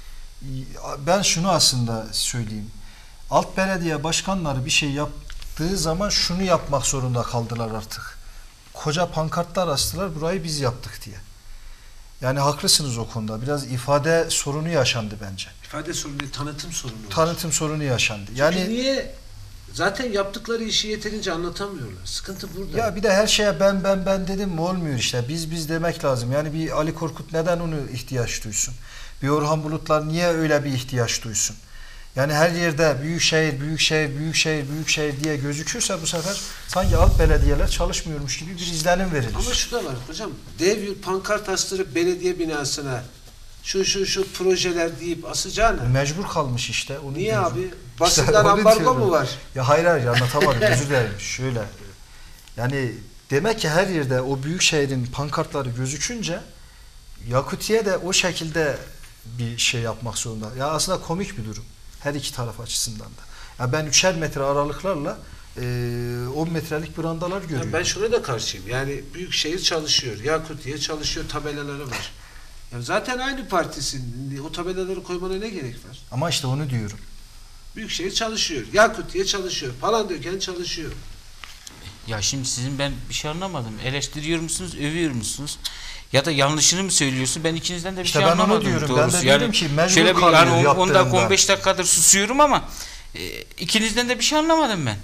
ben şunu aslında söyleyeyim. Alt belediye başkanları bir şey yaptığı zaman şunu yapmak zorunda kaldılar artık. Koca pankartlar astılar burayı biz yaptık diye. Yani haklısınız o konuda. Biraz ifade sorunu yaşandı bence. İfade sorunu değil, tanıtım sorunu. var. Tanıtım sorunu yaşandı. Çünkü Yani niye? Zaten yaptıkları işi yeterince anlatamıyorlar. Sıkıntı burada. ya bir de her şeye ben ben ben dedim mi olmuyor işte. Biz biz demek lazım. Yani bir Ali Korkut neden onu ihtiyaç duysun? Bir Orhan Bulutlar niye öyle bir ihtiyaç duysun? Yani her yerde büyükşehir, büyükşehir, büyükşehir, büyükşehir diye gözükürse bu sefer sanki alt belediyeler çalışmıyormuş gibi bir izlenim verilir. Ama şu da var hocam. Dev bir pankart astırıp belediye binasına şu şu şu projeler deyip asacağına. Mecbur kalmış işte. Onu Niye diyorum. abi? Basından onu ambargo diyorum. mu var? Ya hayır hayır anlatamadım özür dilerim. Şöyle yani demek ki her yerde o büyük şehrin pankartları gözükünce Yakutiye de o şekilde bir şey yapmak zorunda. Ya aslında komik bir durum. Her iki taraf açısından da. Ya ben üçer metre aralıklarla e, on metrelik brandalar görüyorum. Yani ben şuna da karşıyım. Yani Büyükşehir çalışıyor. Yakutiye çalışıyor. Tabelaları var. Ya zaten aynı partisin. O tabelaları koymana ne gerek var? Ama işte onu diyorum. Büyükşehir çalışıyor. Yakutiye çalışıyor. Palandöken çalışıyor. Ya şimdi sizin ben bir şey anlamadım. Eleştiriyor musunuz, övüyor musunuz? Ya da yanlışını mı söylüyorsun? Ben ikinizden de bir İşte şey ben onu anlamadım diyorum. Ben doğrusu. de diyorum ki mecbur şöyle bir kalıyor yani on dakika yaptığında. on beş dakikadır susuyorum ama e, ikinizden de bir şey anlamadım ben.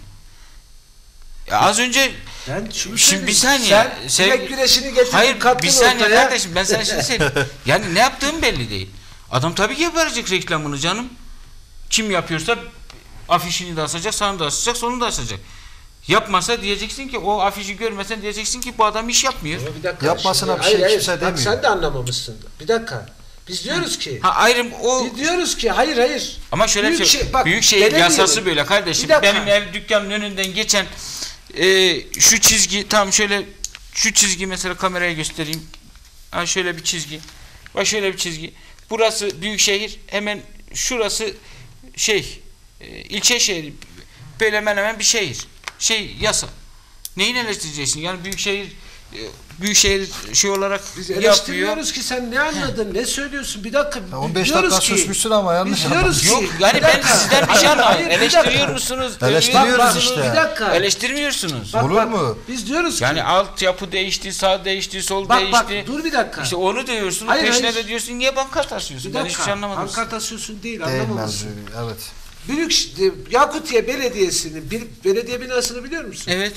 Ya az önce Ben şunu Şimdi bir söyleyeyim. saniye. Sen Sev- bilek güreşini getirdin hayır kattın bir saniye ortaya. kardeşim ben sana şunu söyleyeyim. Yani ne yaptığım belli değil. Adam tabii ki verecek reklamını canım. Kim yapıyorsa afişini de asacak, sağını da asacak, sonunu da asacak. Yapmasa diyeceksin ki o afişi görmesen diyeceksin ki bu adam iş yapmıyor. Ama bir dakika, Yapmasına şimdi- bir şey hayır, kimse hayır. demiyor. Bak sen de anlamamışsın. Bir dakika. Biz diyoruz ki Ha ayrım o biz diyoruz ki hayır hayır. ama şöyle bir Büyük şey, şey- bak, Büyükşehir belediyenin- yasası böyle kardeşim. Bir dakika. Benim ev dükkanın önünden geçen e, şu çizgi tam şöyle şu çizgi mesela kameraya göstereyim. Ha şöyle bir çizgi. Bak şöyle bir çizgi. Burası Büyükşehir, hemen şurası şey e, ilçe şehri. Böyle hemen hemen bir şehir. Şey yasa. Neyin eleştireceksin? Yani Büyükşehir Büyükşehir şey olarak Biz yapıyor. eleştiriyoruz ki sen ne anladın, ne söylüyorsun? Bir dakika. Ya on beş diyoruz dakika ki- susmuşsun ama yanlış Biz diyoruz ki. Yok yani Bir ben dakika. sizden bir şey Hayır, anlamadım. bir Eleştiriyor dakika. musunuz? Eleştiriyoruz övüyor musunuz? işte. Bir dakika. Eleştirmiyorsunuz. Bak, Olur bak, mu? Biz diyoruz ki. Yani altyapı değişti, sağ değişti, sol bak bak değişti. dur bir dakika. İşte onu diyorsun, Hayır, peşine hayır. de diyorsun niye bankart asıyorsun? bir Ben dakika. hiçbir şey anlamadım. Ankara asıyorsun değil, Değil anlamamışsın. mevzu. Evet. Büyük Yakutiye Belediyesi'nin bir belediye binasını biliyor musun? Evet,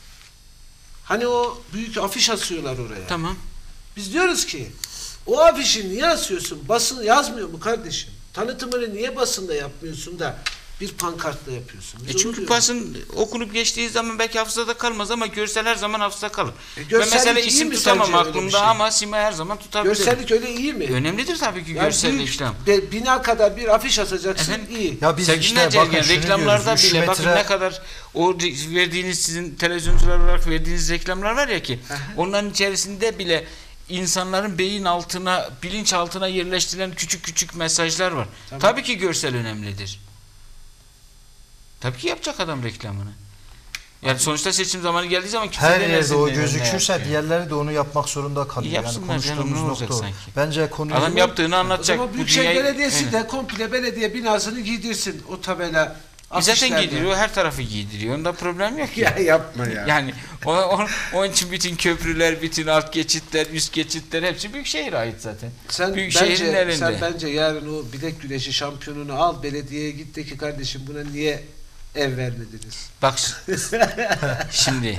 Hani o büyük afiş asıyorlar oraya. tamam. Biz diyoruz ki o afişi niye asıyorsun? Basın yazmıyor mu kardeşim? Tanıtımını niye basında yapmıyorsun da bir pankartla yapıyorsun? Biz E onu çünkü diyoruz. basın okunup geçtiği zaman belki hafızada kalmaz ama görsel her zaman hafızada kalır. E, Ben görsellik mesela iyi isim mi tutamam sence öyle bir aklımda şey? ama sima her zaman tutabilirim. Görsellik öyle iyi mi? Önemlidir tabii ki Yani görsellik büyük işlem. be- bina kadar bir afiş asacaksın, Efendim? iyi. Ya biz Sevgili işte Naciye, bakın yani şunu reklamlarda diyoruz, üç bile bakın metre- ne kadar o re- verdiğiniz sizin televizyoncular olarak verdiğiniz reklamlar var ya ki onların içerisinde bile insanların beyin altına, bilinç altına yerleştirilen küçük küçük mesajlar var. Tamam. Tabii ki görsel önemlidir. Tabii ki yapacak adam reklamını. Yani sonuçta seçim zamanı geldiği zaman kimse Her demesin yerde o ne- ne gözükürse yapıyor. diğerleri de onu yapmak zorunda kalıyor. Yani Yapsınlar canım, konuştuğumuz ne olacak nokta o. sanki? Bence konuyu Adam yaptığını O anlatacak. zaman Bu Büyükşehir dünyayı- Belediyesi Aynen. de komple belediye binasını giydirsin o tabela. E zaten afişlerle. giydiriyor, her tarafı giydiriyor. Onda problem yok ki. Ya yapma ya. Yani o, o, onun için bütün köprüler, bütün alt geçitler, üst geçitler hepsi Büyükşehir'e ait zaten. Sen Büyükşehir'in bence, elinde. sen bence yarın o bilek güreşi şampiyonunu al, belediyeye git de ki kardeşim buna niye ev vermediniz? Bak şimdi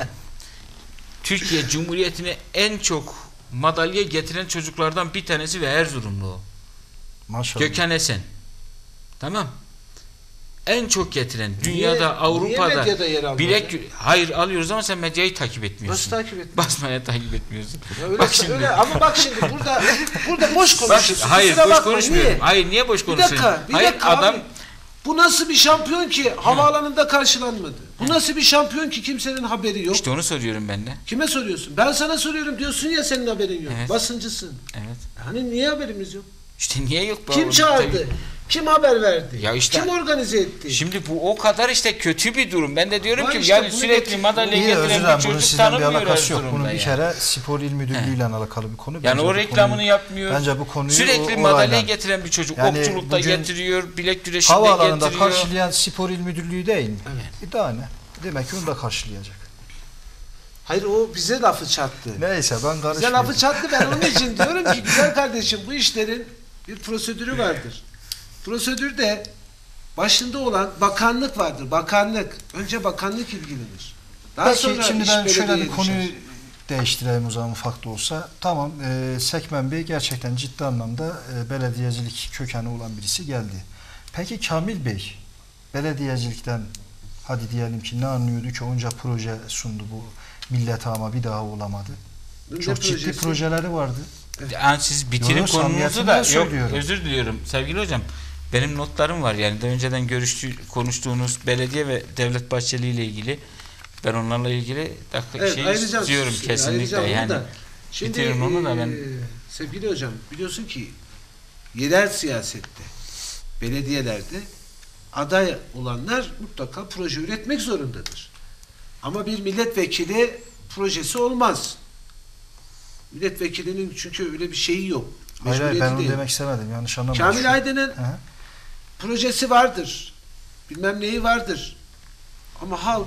Türkiye Cumhuriyeti'ne en çok madalya getiren çocuklardan bir tanesi ve Erzurumlu o. maşallah. Gökhan Esen. Tamam. En çok getiren Niye- dünyada, niye Avrupa'da medyada yer almadı? bilek hayır alıyoruz ama sen medyayı takip etmiyorsun. Nasıl takip ettin? Basmaya takip etmiyorsun. Ya öyle, Bak şimdi. öyle ama bak şimdi burada burada boş Bak, konuşuyorsun. hayır Kusura boş bakma, konuşmuyorum. niye? Hayır niye boş Bir konuşuyorsun? dakika, bir Hayır dakika adam abi. Bu nasıl bir şampiyon ki havaalanında karşılanmadı? Bu nasıl bir şampiyon ki kimsenin haberi yok? işte onu soruyorum ben de. Kime soruyorsun? Ben sana soruyorum diyorsun ya senin haberin yok. Evet. Basıncısın. Evet. Hani niye haberimiz yok? İşte niye yok bu Kim oğlum? çağırdı? Tabii. Kim haber verdi? Ya işte- Kim organize etti? Şimdi bu o kadar işte kötü bir durum. Ben de diyorum Var ki işte, yani bunu sürekli getir- madalya İyi özür getiren dilerim bir bunun çocuk sizden bir tanınmıyor alakası yok. Erzurum'da Bunun bir yani. kere spor il müdürlüğüyle alakalı bir konu. Yani Bence o bu reklamını konuyu- yapmıyor. Bence bu konuyu Sürekli o- madalya orayla- getiren bir çocuk. Yani Okçulukta bugün getiriyor, bilek güreşinde havaalanında getiriyor. karşılayan spor il müdürlüğü değil mi? Evet. E daha ne? Demek ki onu da karşılayacak. Hayır o bize lafı çattı. Neyse ben Bize karışmıyorum. lafı çattı ben onun için diyorum ki güzel kardeşim bu işlerin bir prosedürü vardır. Prosedür de başında olan bakanlık vardır. Bakanlık. Önce bakanlık ilgilenir. Daha Peki sonra şimdi iş ben şöyle belediyeye bir konuyu düşer. değiştireyim o zaman ufak da olsa. Tamam e, Sekmen Bey gerçekten ciddi anlamda e, belediyecilik kökeni olan birisi geldi. Peki Kamil Bey belediyecilikten hadi diyelim ki ne anlıyordu ki onca proje sundu bu millete ama bir daha olamadı. Ne Çok ciddi projesi? projeleri vardı. Yani siz bitirin Yok, konunuzu samimiyetinden da yok söylüyorum. özür diliyorum sevgili hocam. Benim notlarım var yani daha önceden görüştü, konuştuğunuz belediye ve Devlet Bahçeli ile ilgili ben onlarla ilgili dakika Evet, şey ayıracağım istiyorum sizi, kesinlikle ayıracağım onu yani. da. Şimdi Bitirin onu da ben. eee, sevgili hocam biliyorsun ki yerel siyasette belediyelerde aday olanlar mutlaka proje üretmek zorundadır. Ama bir milletvekili projesi olmaz. Milletvekilinin çünkü öyle bir şeyi yok. Hayır hayır ben Mecburiyeti onu değil. demek istemedim yanlış anlamayın. Kamil Şu- Aydın'ın Hı. projesi vardır. Bilmem neyi vardır. Ama halk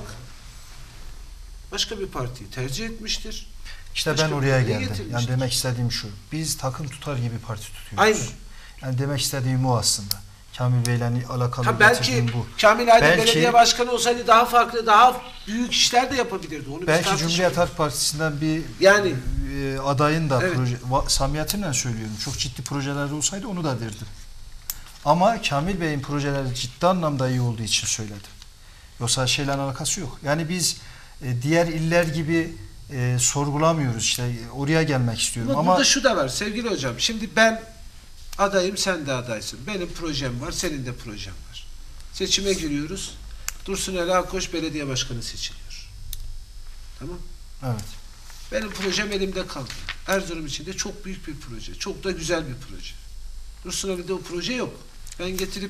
başka bir partiyi tercih etmiştir. İşte Başka ben bir oraya noktaya geldim. Yani getirmiştir. demek istediğim şu. Biz takım tutar gibi parti tutuyoruz. Aynen. Yani demek istediğim o aslında. Kamil Bey'le alakalı Ha belki getirdiğim bu. Kamil Aydın Belki- belediye başkanı olsaydı daha farklı, daha büyük işler de yapabilirdi. Onu biz Belki tartışmıyoruz. Cumhuriyet Halk Partisi'nden bir Yani- e, adayın da Evet. proje, va- samimiyetimle söylüyorum. Çok ciddi projeleri olsaydı onu da derdim. Ama Kamil Bey'in projeleri ciddi anlamda iyi olduğu için söyledim. Yoksa şeyle alakası yok. Yani biz e, diğer iller gibi e, sorgulamıyoruz işte e, oraya gelmek istiyorum Ama, ama burada şu da var sevgili hocam. Şimdi ben adayım, sen de adaysın. Benim projem var, senin de projen var. Seçime giriyoruz. Dursun Ali Akkoş belediye başkanı seçiliyor. Tamam. evet. Benim projem elimde kaldı. Erzurum için de çok büyük bir proje. Çok da güzel bir proje. Dursun Ali'de o proje yok. Ben getirip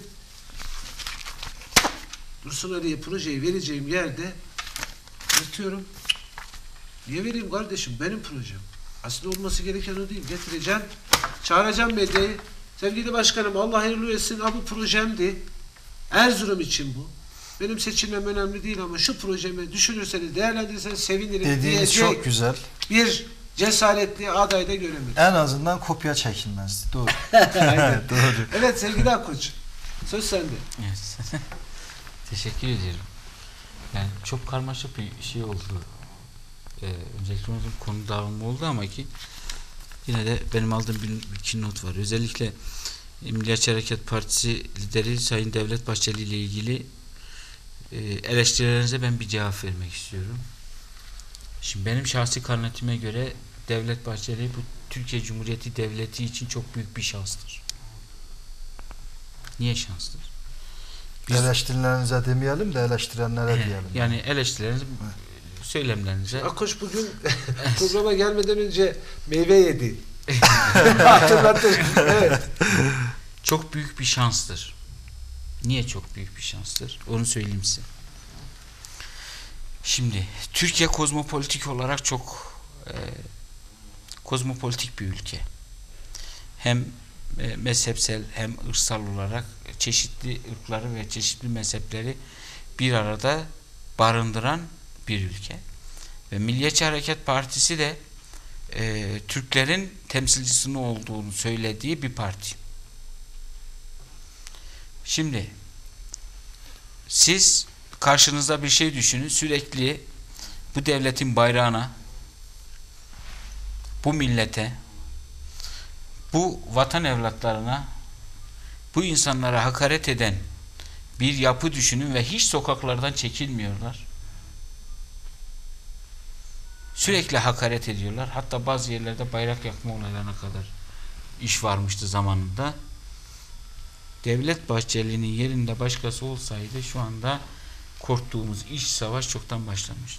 Dursun Ali'ye projeyi vereceğim yerde yırtıyorum. Niye vereyim kardeşim? Benim projem. Aslında olması gereken o değil. Getireceğim, çağıracağım medyayı. Sevgili başkanım, Allah hayırlı etsin. Ha, bu projemdi. Erzurum için bu. Benim seçilmem önemli değil ama şu projemi düşünürseniz, değerlendirirseniz sevinirim Dediğiniz diyecek çok güzel. bir cesaretli aday da göremedim. En azından kopya çekilmezdi. Doğru. Aynen. Doğru. Evet sevgili Akkoç. Söz sende. Evet. Teşekkür ederim. Yani çok karmaşık bir şey oldu. Ee, öncelikle konu dağılımı oldu ama ki yine de benim aldığım bir iki not var. Özellikle Milliyetçi Hareket Partisi lideri Sayın Devlet Bahçeli ile ilgili e, eleştirilerinize ben bir cevap vermek istiyorum. Şimdi benim şahsi kanaatime göre Devlet Bahçeli bu Türkiye Cumhuriyeti Devleti için çok büyük bir şanstır. Niye şanstır? Biz, Eleştirilerinize demeyelim de eleştirenlere he, diyelim. yani eleştirilerinize, söylemlerinize. Akkoç bugün programa gelmeden önce meyve yedi. Hatırlattın. Evet. Çok büyük bir şanstır. Niye çok büyük bir şanstır? Onu söyleyeyim size. Şimdi Türkiye kozmopolitik olarak çok e, kozmopolitik bir ülke. Hem e, mezhepsel hem ırksal olarak çeşitli ırkları ve çeşitli mezhepleri bir arada barındıran bir ülke. Ve Milliyetçi Hareket Partisi de e, Türklerin temsilcisinin olduğunu söylediği bir parti. Şimdi siz karşınızda bir şey düşünün, sürekli bu devletin bayrağına, bu millete, bu vatan evlatlarına, bu insanlara hakaret eden bir yapı düşünün ve hiç sokaklardan çekilmiyorlar. Sürekli hakaret ediyorlar. Hatta bazı yerlerde bayrak yakma olaylarına kadar iş varmıştı zamanında. Devlet Bahçeli'nin yerinde başkası olsaydı şu anda korktuğumuz iç savaş çoktan başlamıştı.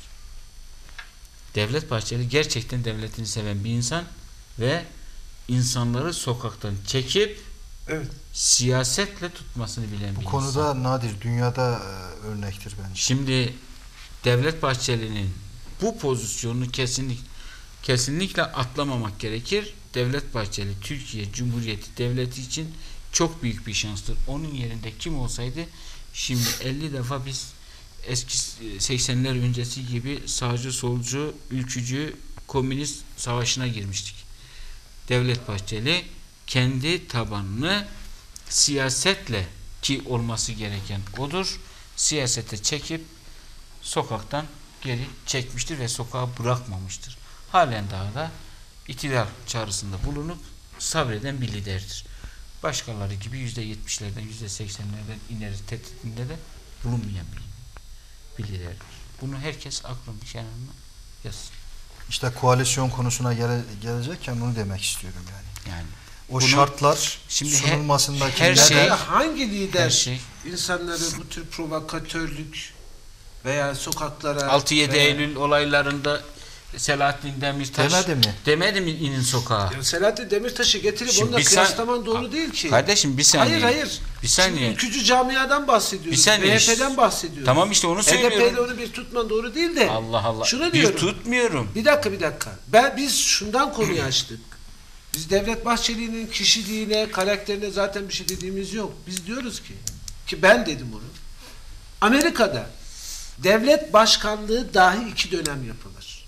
Devlet Bahçeli gerçekten devletini seven bir insan ve insanları sokaktan çekip Evet. siyasetle tutmasını bilen Bu bir konuda insan. nadir, dünyada e, örnektir bence. Şimdi Devlet Bahçeli'nin bu pozisyonunu kesinlik, kesinlikle atlamamak gerekir. Devlet Bahçeli Türkiye Cumhuriyeti Devleti için çok büyük bir şanstır. Onun yerinde kim olsaydı şimdi elli defa biz eski seksenler öncesi gibi sağcı, solcu, ülkücü, komünist savaşına girmiştik. Devlet Bahçeli kendi tabanını siyasetle, ki olması gereken odur, siyasete çekip sokaktan geri çekmiştir ve sokağa bırakmamıştır. Halen daha da iktidar çağrısında bulunup sabreden bir liderdir. Başkaları gibi yüzde yetmişlerden, yüzde seksenlerden ineriz tehditinde de bulunmayan bir, bir liderdir. Bunu herkes aklının kenarına yazsın. İşte koalisyon konusuna gele, gelecekken bunu demek istiyorum yani. Yani O bunu, şartlar şimdi sunulmasındaki her neden, şey- Hangi lider her şey insanları bu tür provokatörlük veya sokaklara altı yedi veya- Eylül olaylarında Selahattin Demirtaş demedi mi? demedi mi inin sokağa? Ya Selahattin Demirtaş'ı getirip Şimdi onunla bir san- kıyaslaman doğru değil ki. Kardeşim bir saniye. Hayır hayır. Bir saniye. Şimdi ülkücü camiadan bahsediyoruz. Bir saniye. M H P'den bahsediyoruz. Tamam işte onu H D P'yle söylüyorum. onu bir tutman doğru değil de. Allah Allah. Şunu bir diyorum. tutmuyorum. Bir dakika bir dakika. Ben biz şundan konuyu açtık. Biz Devlet Bahçeli'nin kişiliğine, karakterine zaten bir şey dediğimiz yok. Biz diyoruz ki ki ben dedim bunu. Amerika'da devlet başkanlığı dahi iki dönem yapılır.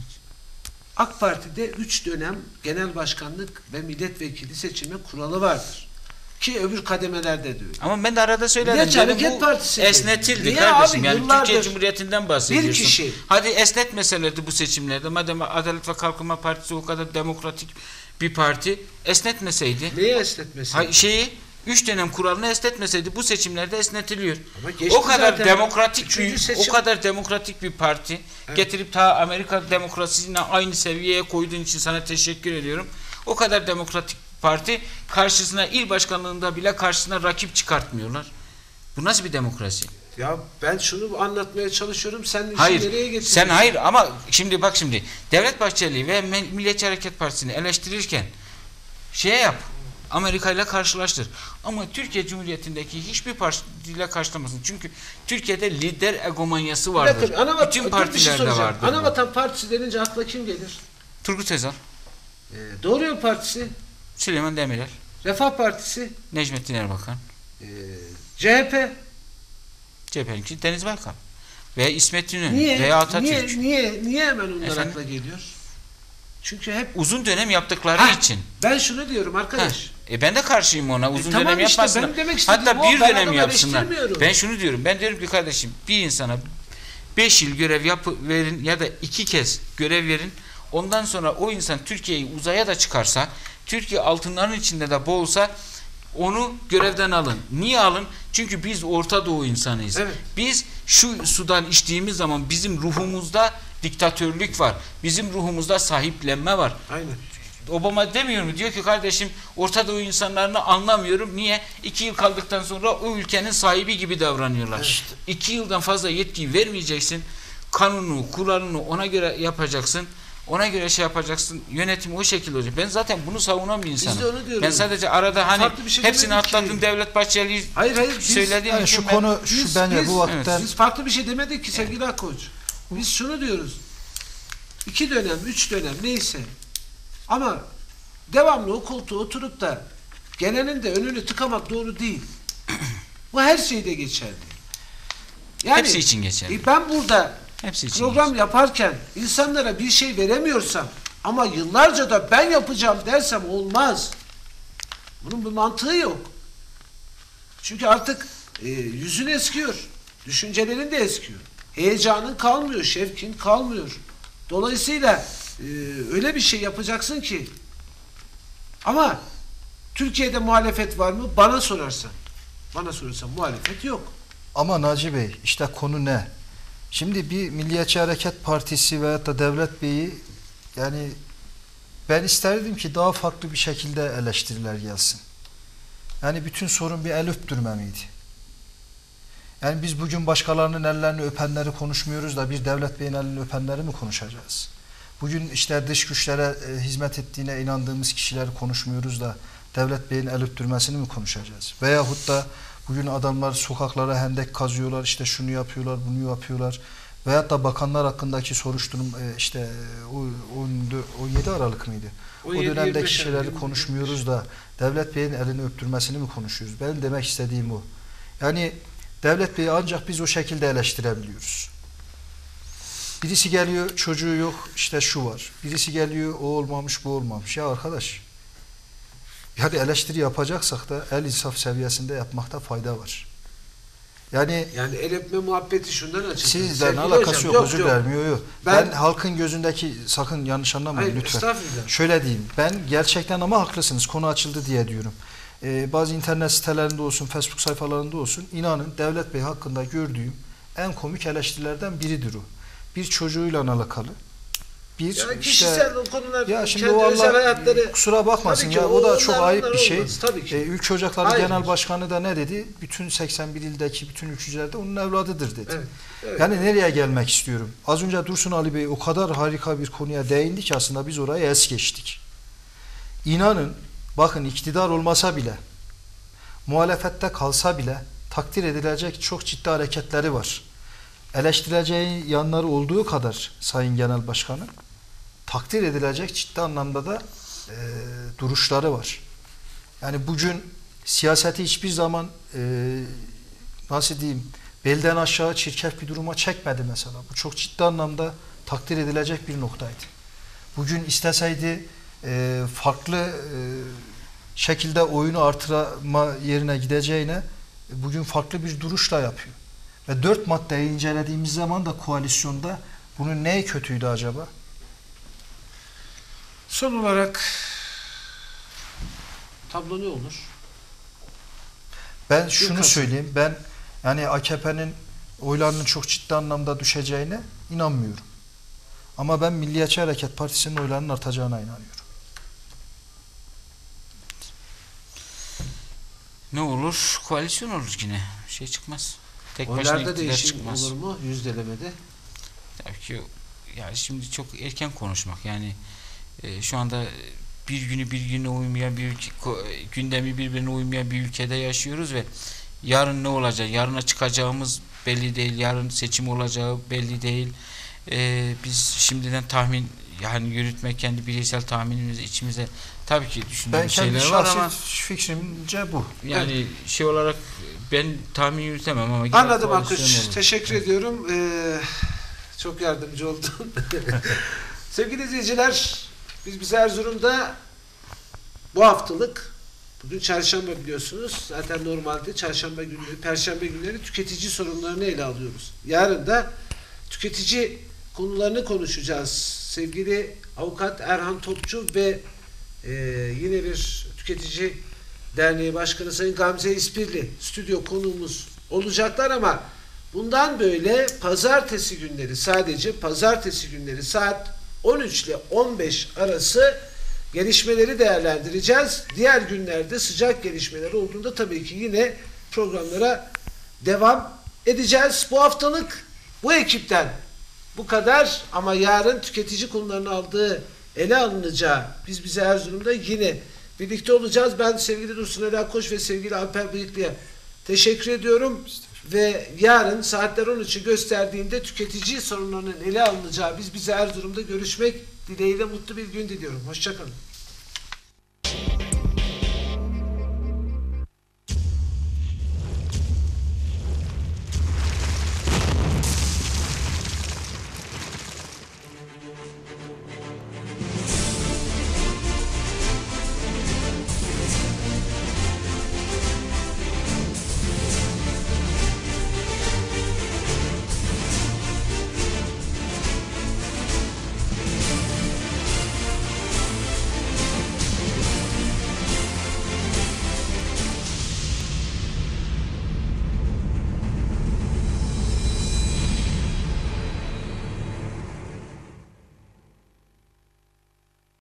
AK Parti'de üç dönem genel başkanlık ve milletvekili seçilme kuralı vardır. Ki öbür kademelerde de öyle. Ama ben de arada söyledim. Milliyetçi Dedim, Hareket bu Partisi. esnetildi Niye kardeşim. abi? Yani Yıllardır Türkiye Cumhuriyeti'nden bahsediyorsun. bir kişi. Hadi esnetmeselerdi bu seçimlerde. Madem Adalet ve Kalkınma Partisi o kadar demokratik bir parti, esnetmeseydi. Neye esnetmesi? Ha, şeyi üç dönem kuralını esnetmeseydi bu seçimlerde esnetiliyor. Ama geçti O kadar zaten. demokratik Üçüncü bir, seçim- o kadar demokratik bir parti Evet. getirip ta Amerika demokrasisine aynı seviyeye koyduğun için sana teşekkür ediyorum. O kadar demokratik parti karşısına il başkanlığında bile karşısına rakip çıkartmıyorlar. Bu nasıl bir demokrasi? Ya ben şunu anlatmaya çalışıyorum. Sen işi Hayır. nereye getiriyorsun? Sen hayır ama şimdi bak şimdi Devlet Bahçeli ve Milliyetçi Hareket Partisi'ni eleştirirken şey yap. Amerika ile karşılaştır. Ama Türkiye Cumhuriyeti'ndeki hiçbir partiyle karşılamasın. Çünkü Türkiye'de lider egomanyası vardır. Bakın, Anavatan, Bütün bir şey partilerde soracağım. vardır. Anavatan Partisi denince akla kim gelir? Turgut Özal, Ee, Doğru Yol Partisi, Süleyman Demirel, Refah Partisi, Necmettin Erbakan, e, C H P. C H P'ninki Deniz Baykal veya İsmet İnönü Niye? veya Atatürk. Niye, niye, niye hemen onlar Efendim? akla geliyor? Çünkü hep Uzun dönem yaptıkları Ha, için. ben şunu diyorum Ha, arkadaş. e ben de karşıyım ona. Uzun E tamam dönem işte, yapmasınlar. benim demek istediğim Hatta o, bir ben dönem adamı yapsınlar. eleştirmiyorum. Ben şunu diyorum. Ben diyorum ki kardeşim bir insana beş yıl görev yapı verin ya da iki kez görev verin. Ondan sonra o insan Türkiye'yi uzaya da çıkarsa, Türkiye altınların içinde de boğulsa onu görevden alın. Niye alın? Çünkü biz Orta Doğu insanıyız. Evet. Biz şu sudan içtiğimiz zaman bizim ruhumuzda diktatörlük var. Bizim ruhumuzda sahiplenme var. Aynen. Obama demiyor mu? Diyor ki kardeşim Orta Doğu insanlarını anlamıyorum. Niye? İki yıl kaldıktan sonra o ülkenin sahibi gibi davranıyorlar. Evet. İki yıldan fazla yetki vermeyeceksin. Kanunu, kuralını ona göre yapacaksın. Ona göre şey yapacaksın. Yönetim o şekilde olacak. Ben zaten bunu savunan bir insanım. Biz de onu diyoruz. Ben sadece arada hani Farklı bir şey hepsini demedik ki. atladım. Devlet Bahçeli'yi Hayır hayır. Biz, söylediğim Yani için şu ben- konu şu biz- bence biz- bu vakitten Biz farklı bir şey demedik ki sevgili Akkoç. Biz şunu diyoruz. İki dönem, üç dönem neyse. Ama devamlı o koltuğa oturup da gelenin de önünü tıkamak doğru değil. Bu her şeyde geçerli. Yani, Hepsi için geçerli. e, ben burada Hepsi için program geçerli. yaparken insanlara bir şey veremiyorsam ama yıllarca da ben yapacağım dersem olmaz. Bunun bir mantığı yok. Çünkü artık e, yüzün eskiyor. Düşüncelerin de eskiyor. Heyecanın kalmıyor, şevkin kalmıyor. Dolayısıyla e, öyle bir şey yapacaksın ki ama Türkiye'de muhalefet var mı? Bana sorarsan. Bana sorarsan muhalefet yok. ama Naci Bey işte konu ne? Şimdi bir Milliyetçi Hareket Partisi veyahut da Devlet Bey'i yani ben isterdim ki daha farklı bir şekilde eleştiriler gelsin. Yani bütün sorun bir el öptürme miydi? Yani biz bugün başkalarının ellerini öpenleri konuşmuyoruz da bir Devlet Bey'in elini öpenleri mi konuşacağız? Bugün işte dış güçlere e, hizmet ettiğine inandığımız kişileri konuşmuyoruz da Devlet Bey'in el öptürmesini mi konuşacağız? Veyahut da bugün adamlar sokaklara hendek kazıyorlar, işte şunu yapıyorlar, bunu yapıyorlar. Veyahut da bakanlar hakkındaki soruşturma e, işte o, o, o yedi Aralık mıydı? O dönemdeki şeyleri konuşmuyoruz da Devlet Bey'in elini öptürmesini mi konuşuyoruz? Benim demek istediğim o. Yani Devlet Bey'i ancak biz o şekilde eleştirebiliyoruz. Birisi geliyor çocuğu yok işte şu var. Birisi geliyor o olmamış bu olmamış. Ya arkadaş yani eleştiri yapacaksak da el insaf seviyesinde yapmakta fayda var. Yani Yani el öpme muhabbeti şundan açıldı. sizden Sevgili alakası hocam, yok, özür dilerim. Yok, yok. Ben, Ben- halkın gözündeki sakın yanlış anlamayın Hayır, lütfen. estağfurullah. Şöyle diyeyim. Ben gerçekten ama haklısınız. Konu açıldı diye diyorum. Ee, bazı internet sitelerinde olsun, Facebook sayfalarında olsun inanın Devlet Bey hakkında gördüğüm en komik eleştirilerden biridir o. Bir çocuğuyla alakalı. Bir Yani işte kişisel o konular, ya şimdi kendi o özel Allah hayatları kusura bakmasın tabii ki ya o da onlar- çok ayıp onlar bir şey. olmaz, tabii ki. Ee, Ülke Ocakları Hayır. Genel Başkanı da ne dedi? Bütün seksen bir ildeki bütün ülkücülerde onun evladıdır dedi. Evet, evet. Yani nereye gelmek istiyorum? Az önce Dursun Ali Bey o kadar harika bir konuya değindi ki aslında biz orayı es geçtik. İnanın bakın iktidar olmasa bile muhalefette kalsa bile takdir edilecek çok ciddi hareketleri var. Eleştireceği yanları olduğu kadar Sayın Genel Başkanı takdir edilecek ciddi anlamda da e, duruşları var. Yani bugün siyaseti hiçbir zaman e, nasıl diyeyim belden aşağı çirkef bir duruma çekmedi mesela. Bu çok ciddi anlamda takdir edilecek bir noktaydı. Bugün isteseydi e, farklı e, şekilde oyunu artırma yerine gideceğine e, bugün farklı bir duruşla yapıyor. Ve dört maddeyi incelediğimiz zaman da koalisyonda bunun neyi kötüydü acaba? Son olarak tablo ne olur? Ben şunu Kasım. söyleyeyim. Ben yani A K P'nin oylarının çok ciddi anlamda düşeceğine inanmıyorum. Ama ben Milliyetçi Hareket Partisi'nin oylarının artacağına inanıyorum. Ne olur? Koalisyon olur yine. Şey çıkmaz. Tek başına Oylarda iktidar değişim çıkmaz. olur mu? Yüzdelemede. Tabii ki ya şimdi çok erken konuşmak yani e, şu anda bir günü birbirine uymayan bir ülke, gündemi birbirine uymayan bir ülkede yaşıyoruz ve yarın ne olacak, yarına çıkacağımız belli değil, yarın seçim olacağı belli değil. Ee, biz şimdiden tahmin, yani yürütmek, kendi bireysel tahminimizi içimize tabii ki düşündüğümüz şeyler var ama fikrimce bu. yani evet. Şey olarak ben tahmin yürütemem ama anladım Akış. Teşekkür evet. ediyorum. Ee, çok yardımcı oldun. Sevgili izleyiciler, biz bize Erzurum'da bu haftalık, bugün çarşamba biliyorsunuz, zaten normalde çarşamba günleri, perşembe günleri tüketici sorunlarını ele alıyoruz. Yarın da tüketici konularını konuşacağız. Sevgili avukat Erhan Topçu ve e, yine bir tüketici derneği başkanı Sayın Gamze İspirli stüdyo konuğumuz olacaklar ama bundan böyle pazartesi günleri, sadece pazartesi günleri saat on üç ile on beş arası gelişmeleri değerlendireceğiz. Diğer günlerde sıcak gelişmeler olduğunda tabii ki yine programlara devam edeceğiz. Bu haftalık bu ekipten bu kadar ama yarın tüketici konularını aldığı, ele alınacağı biz bize Erzurum'da yine birlikte olacağız. Ben sevgili Dursun Ali Akkoç ve sevgili Alper Bıyıklı'ya teşekkür ediyorum. Ve yarın saatler on üçü gösterdiğinde tüketici sorunlarının ele alınacağı biz bize Erzurum'da görüşmek dileğiyle mutlu bir gün diliyorum. Hoşça kalın.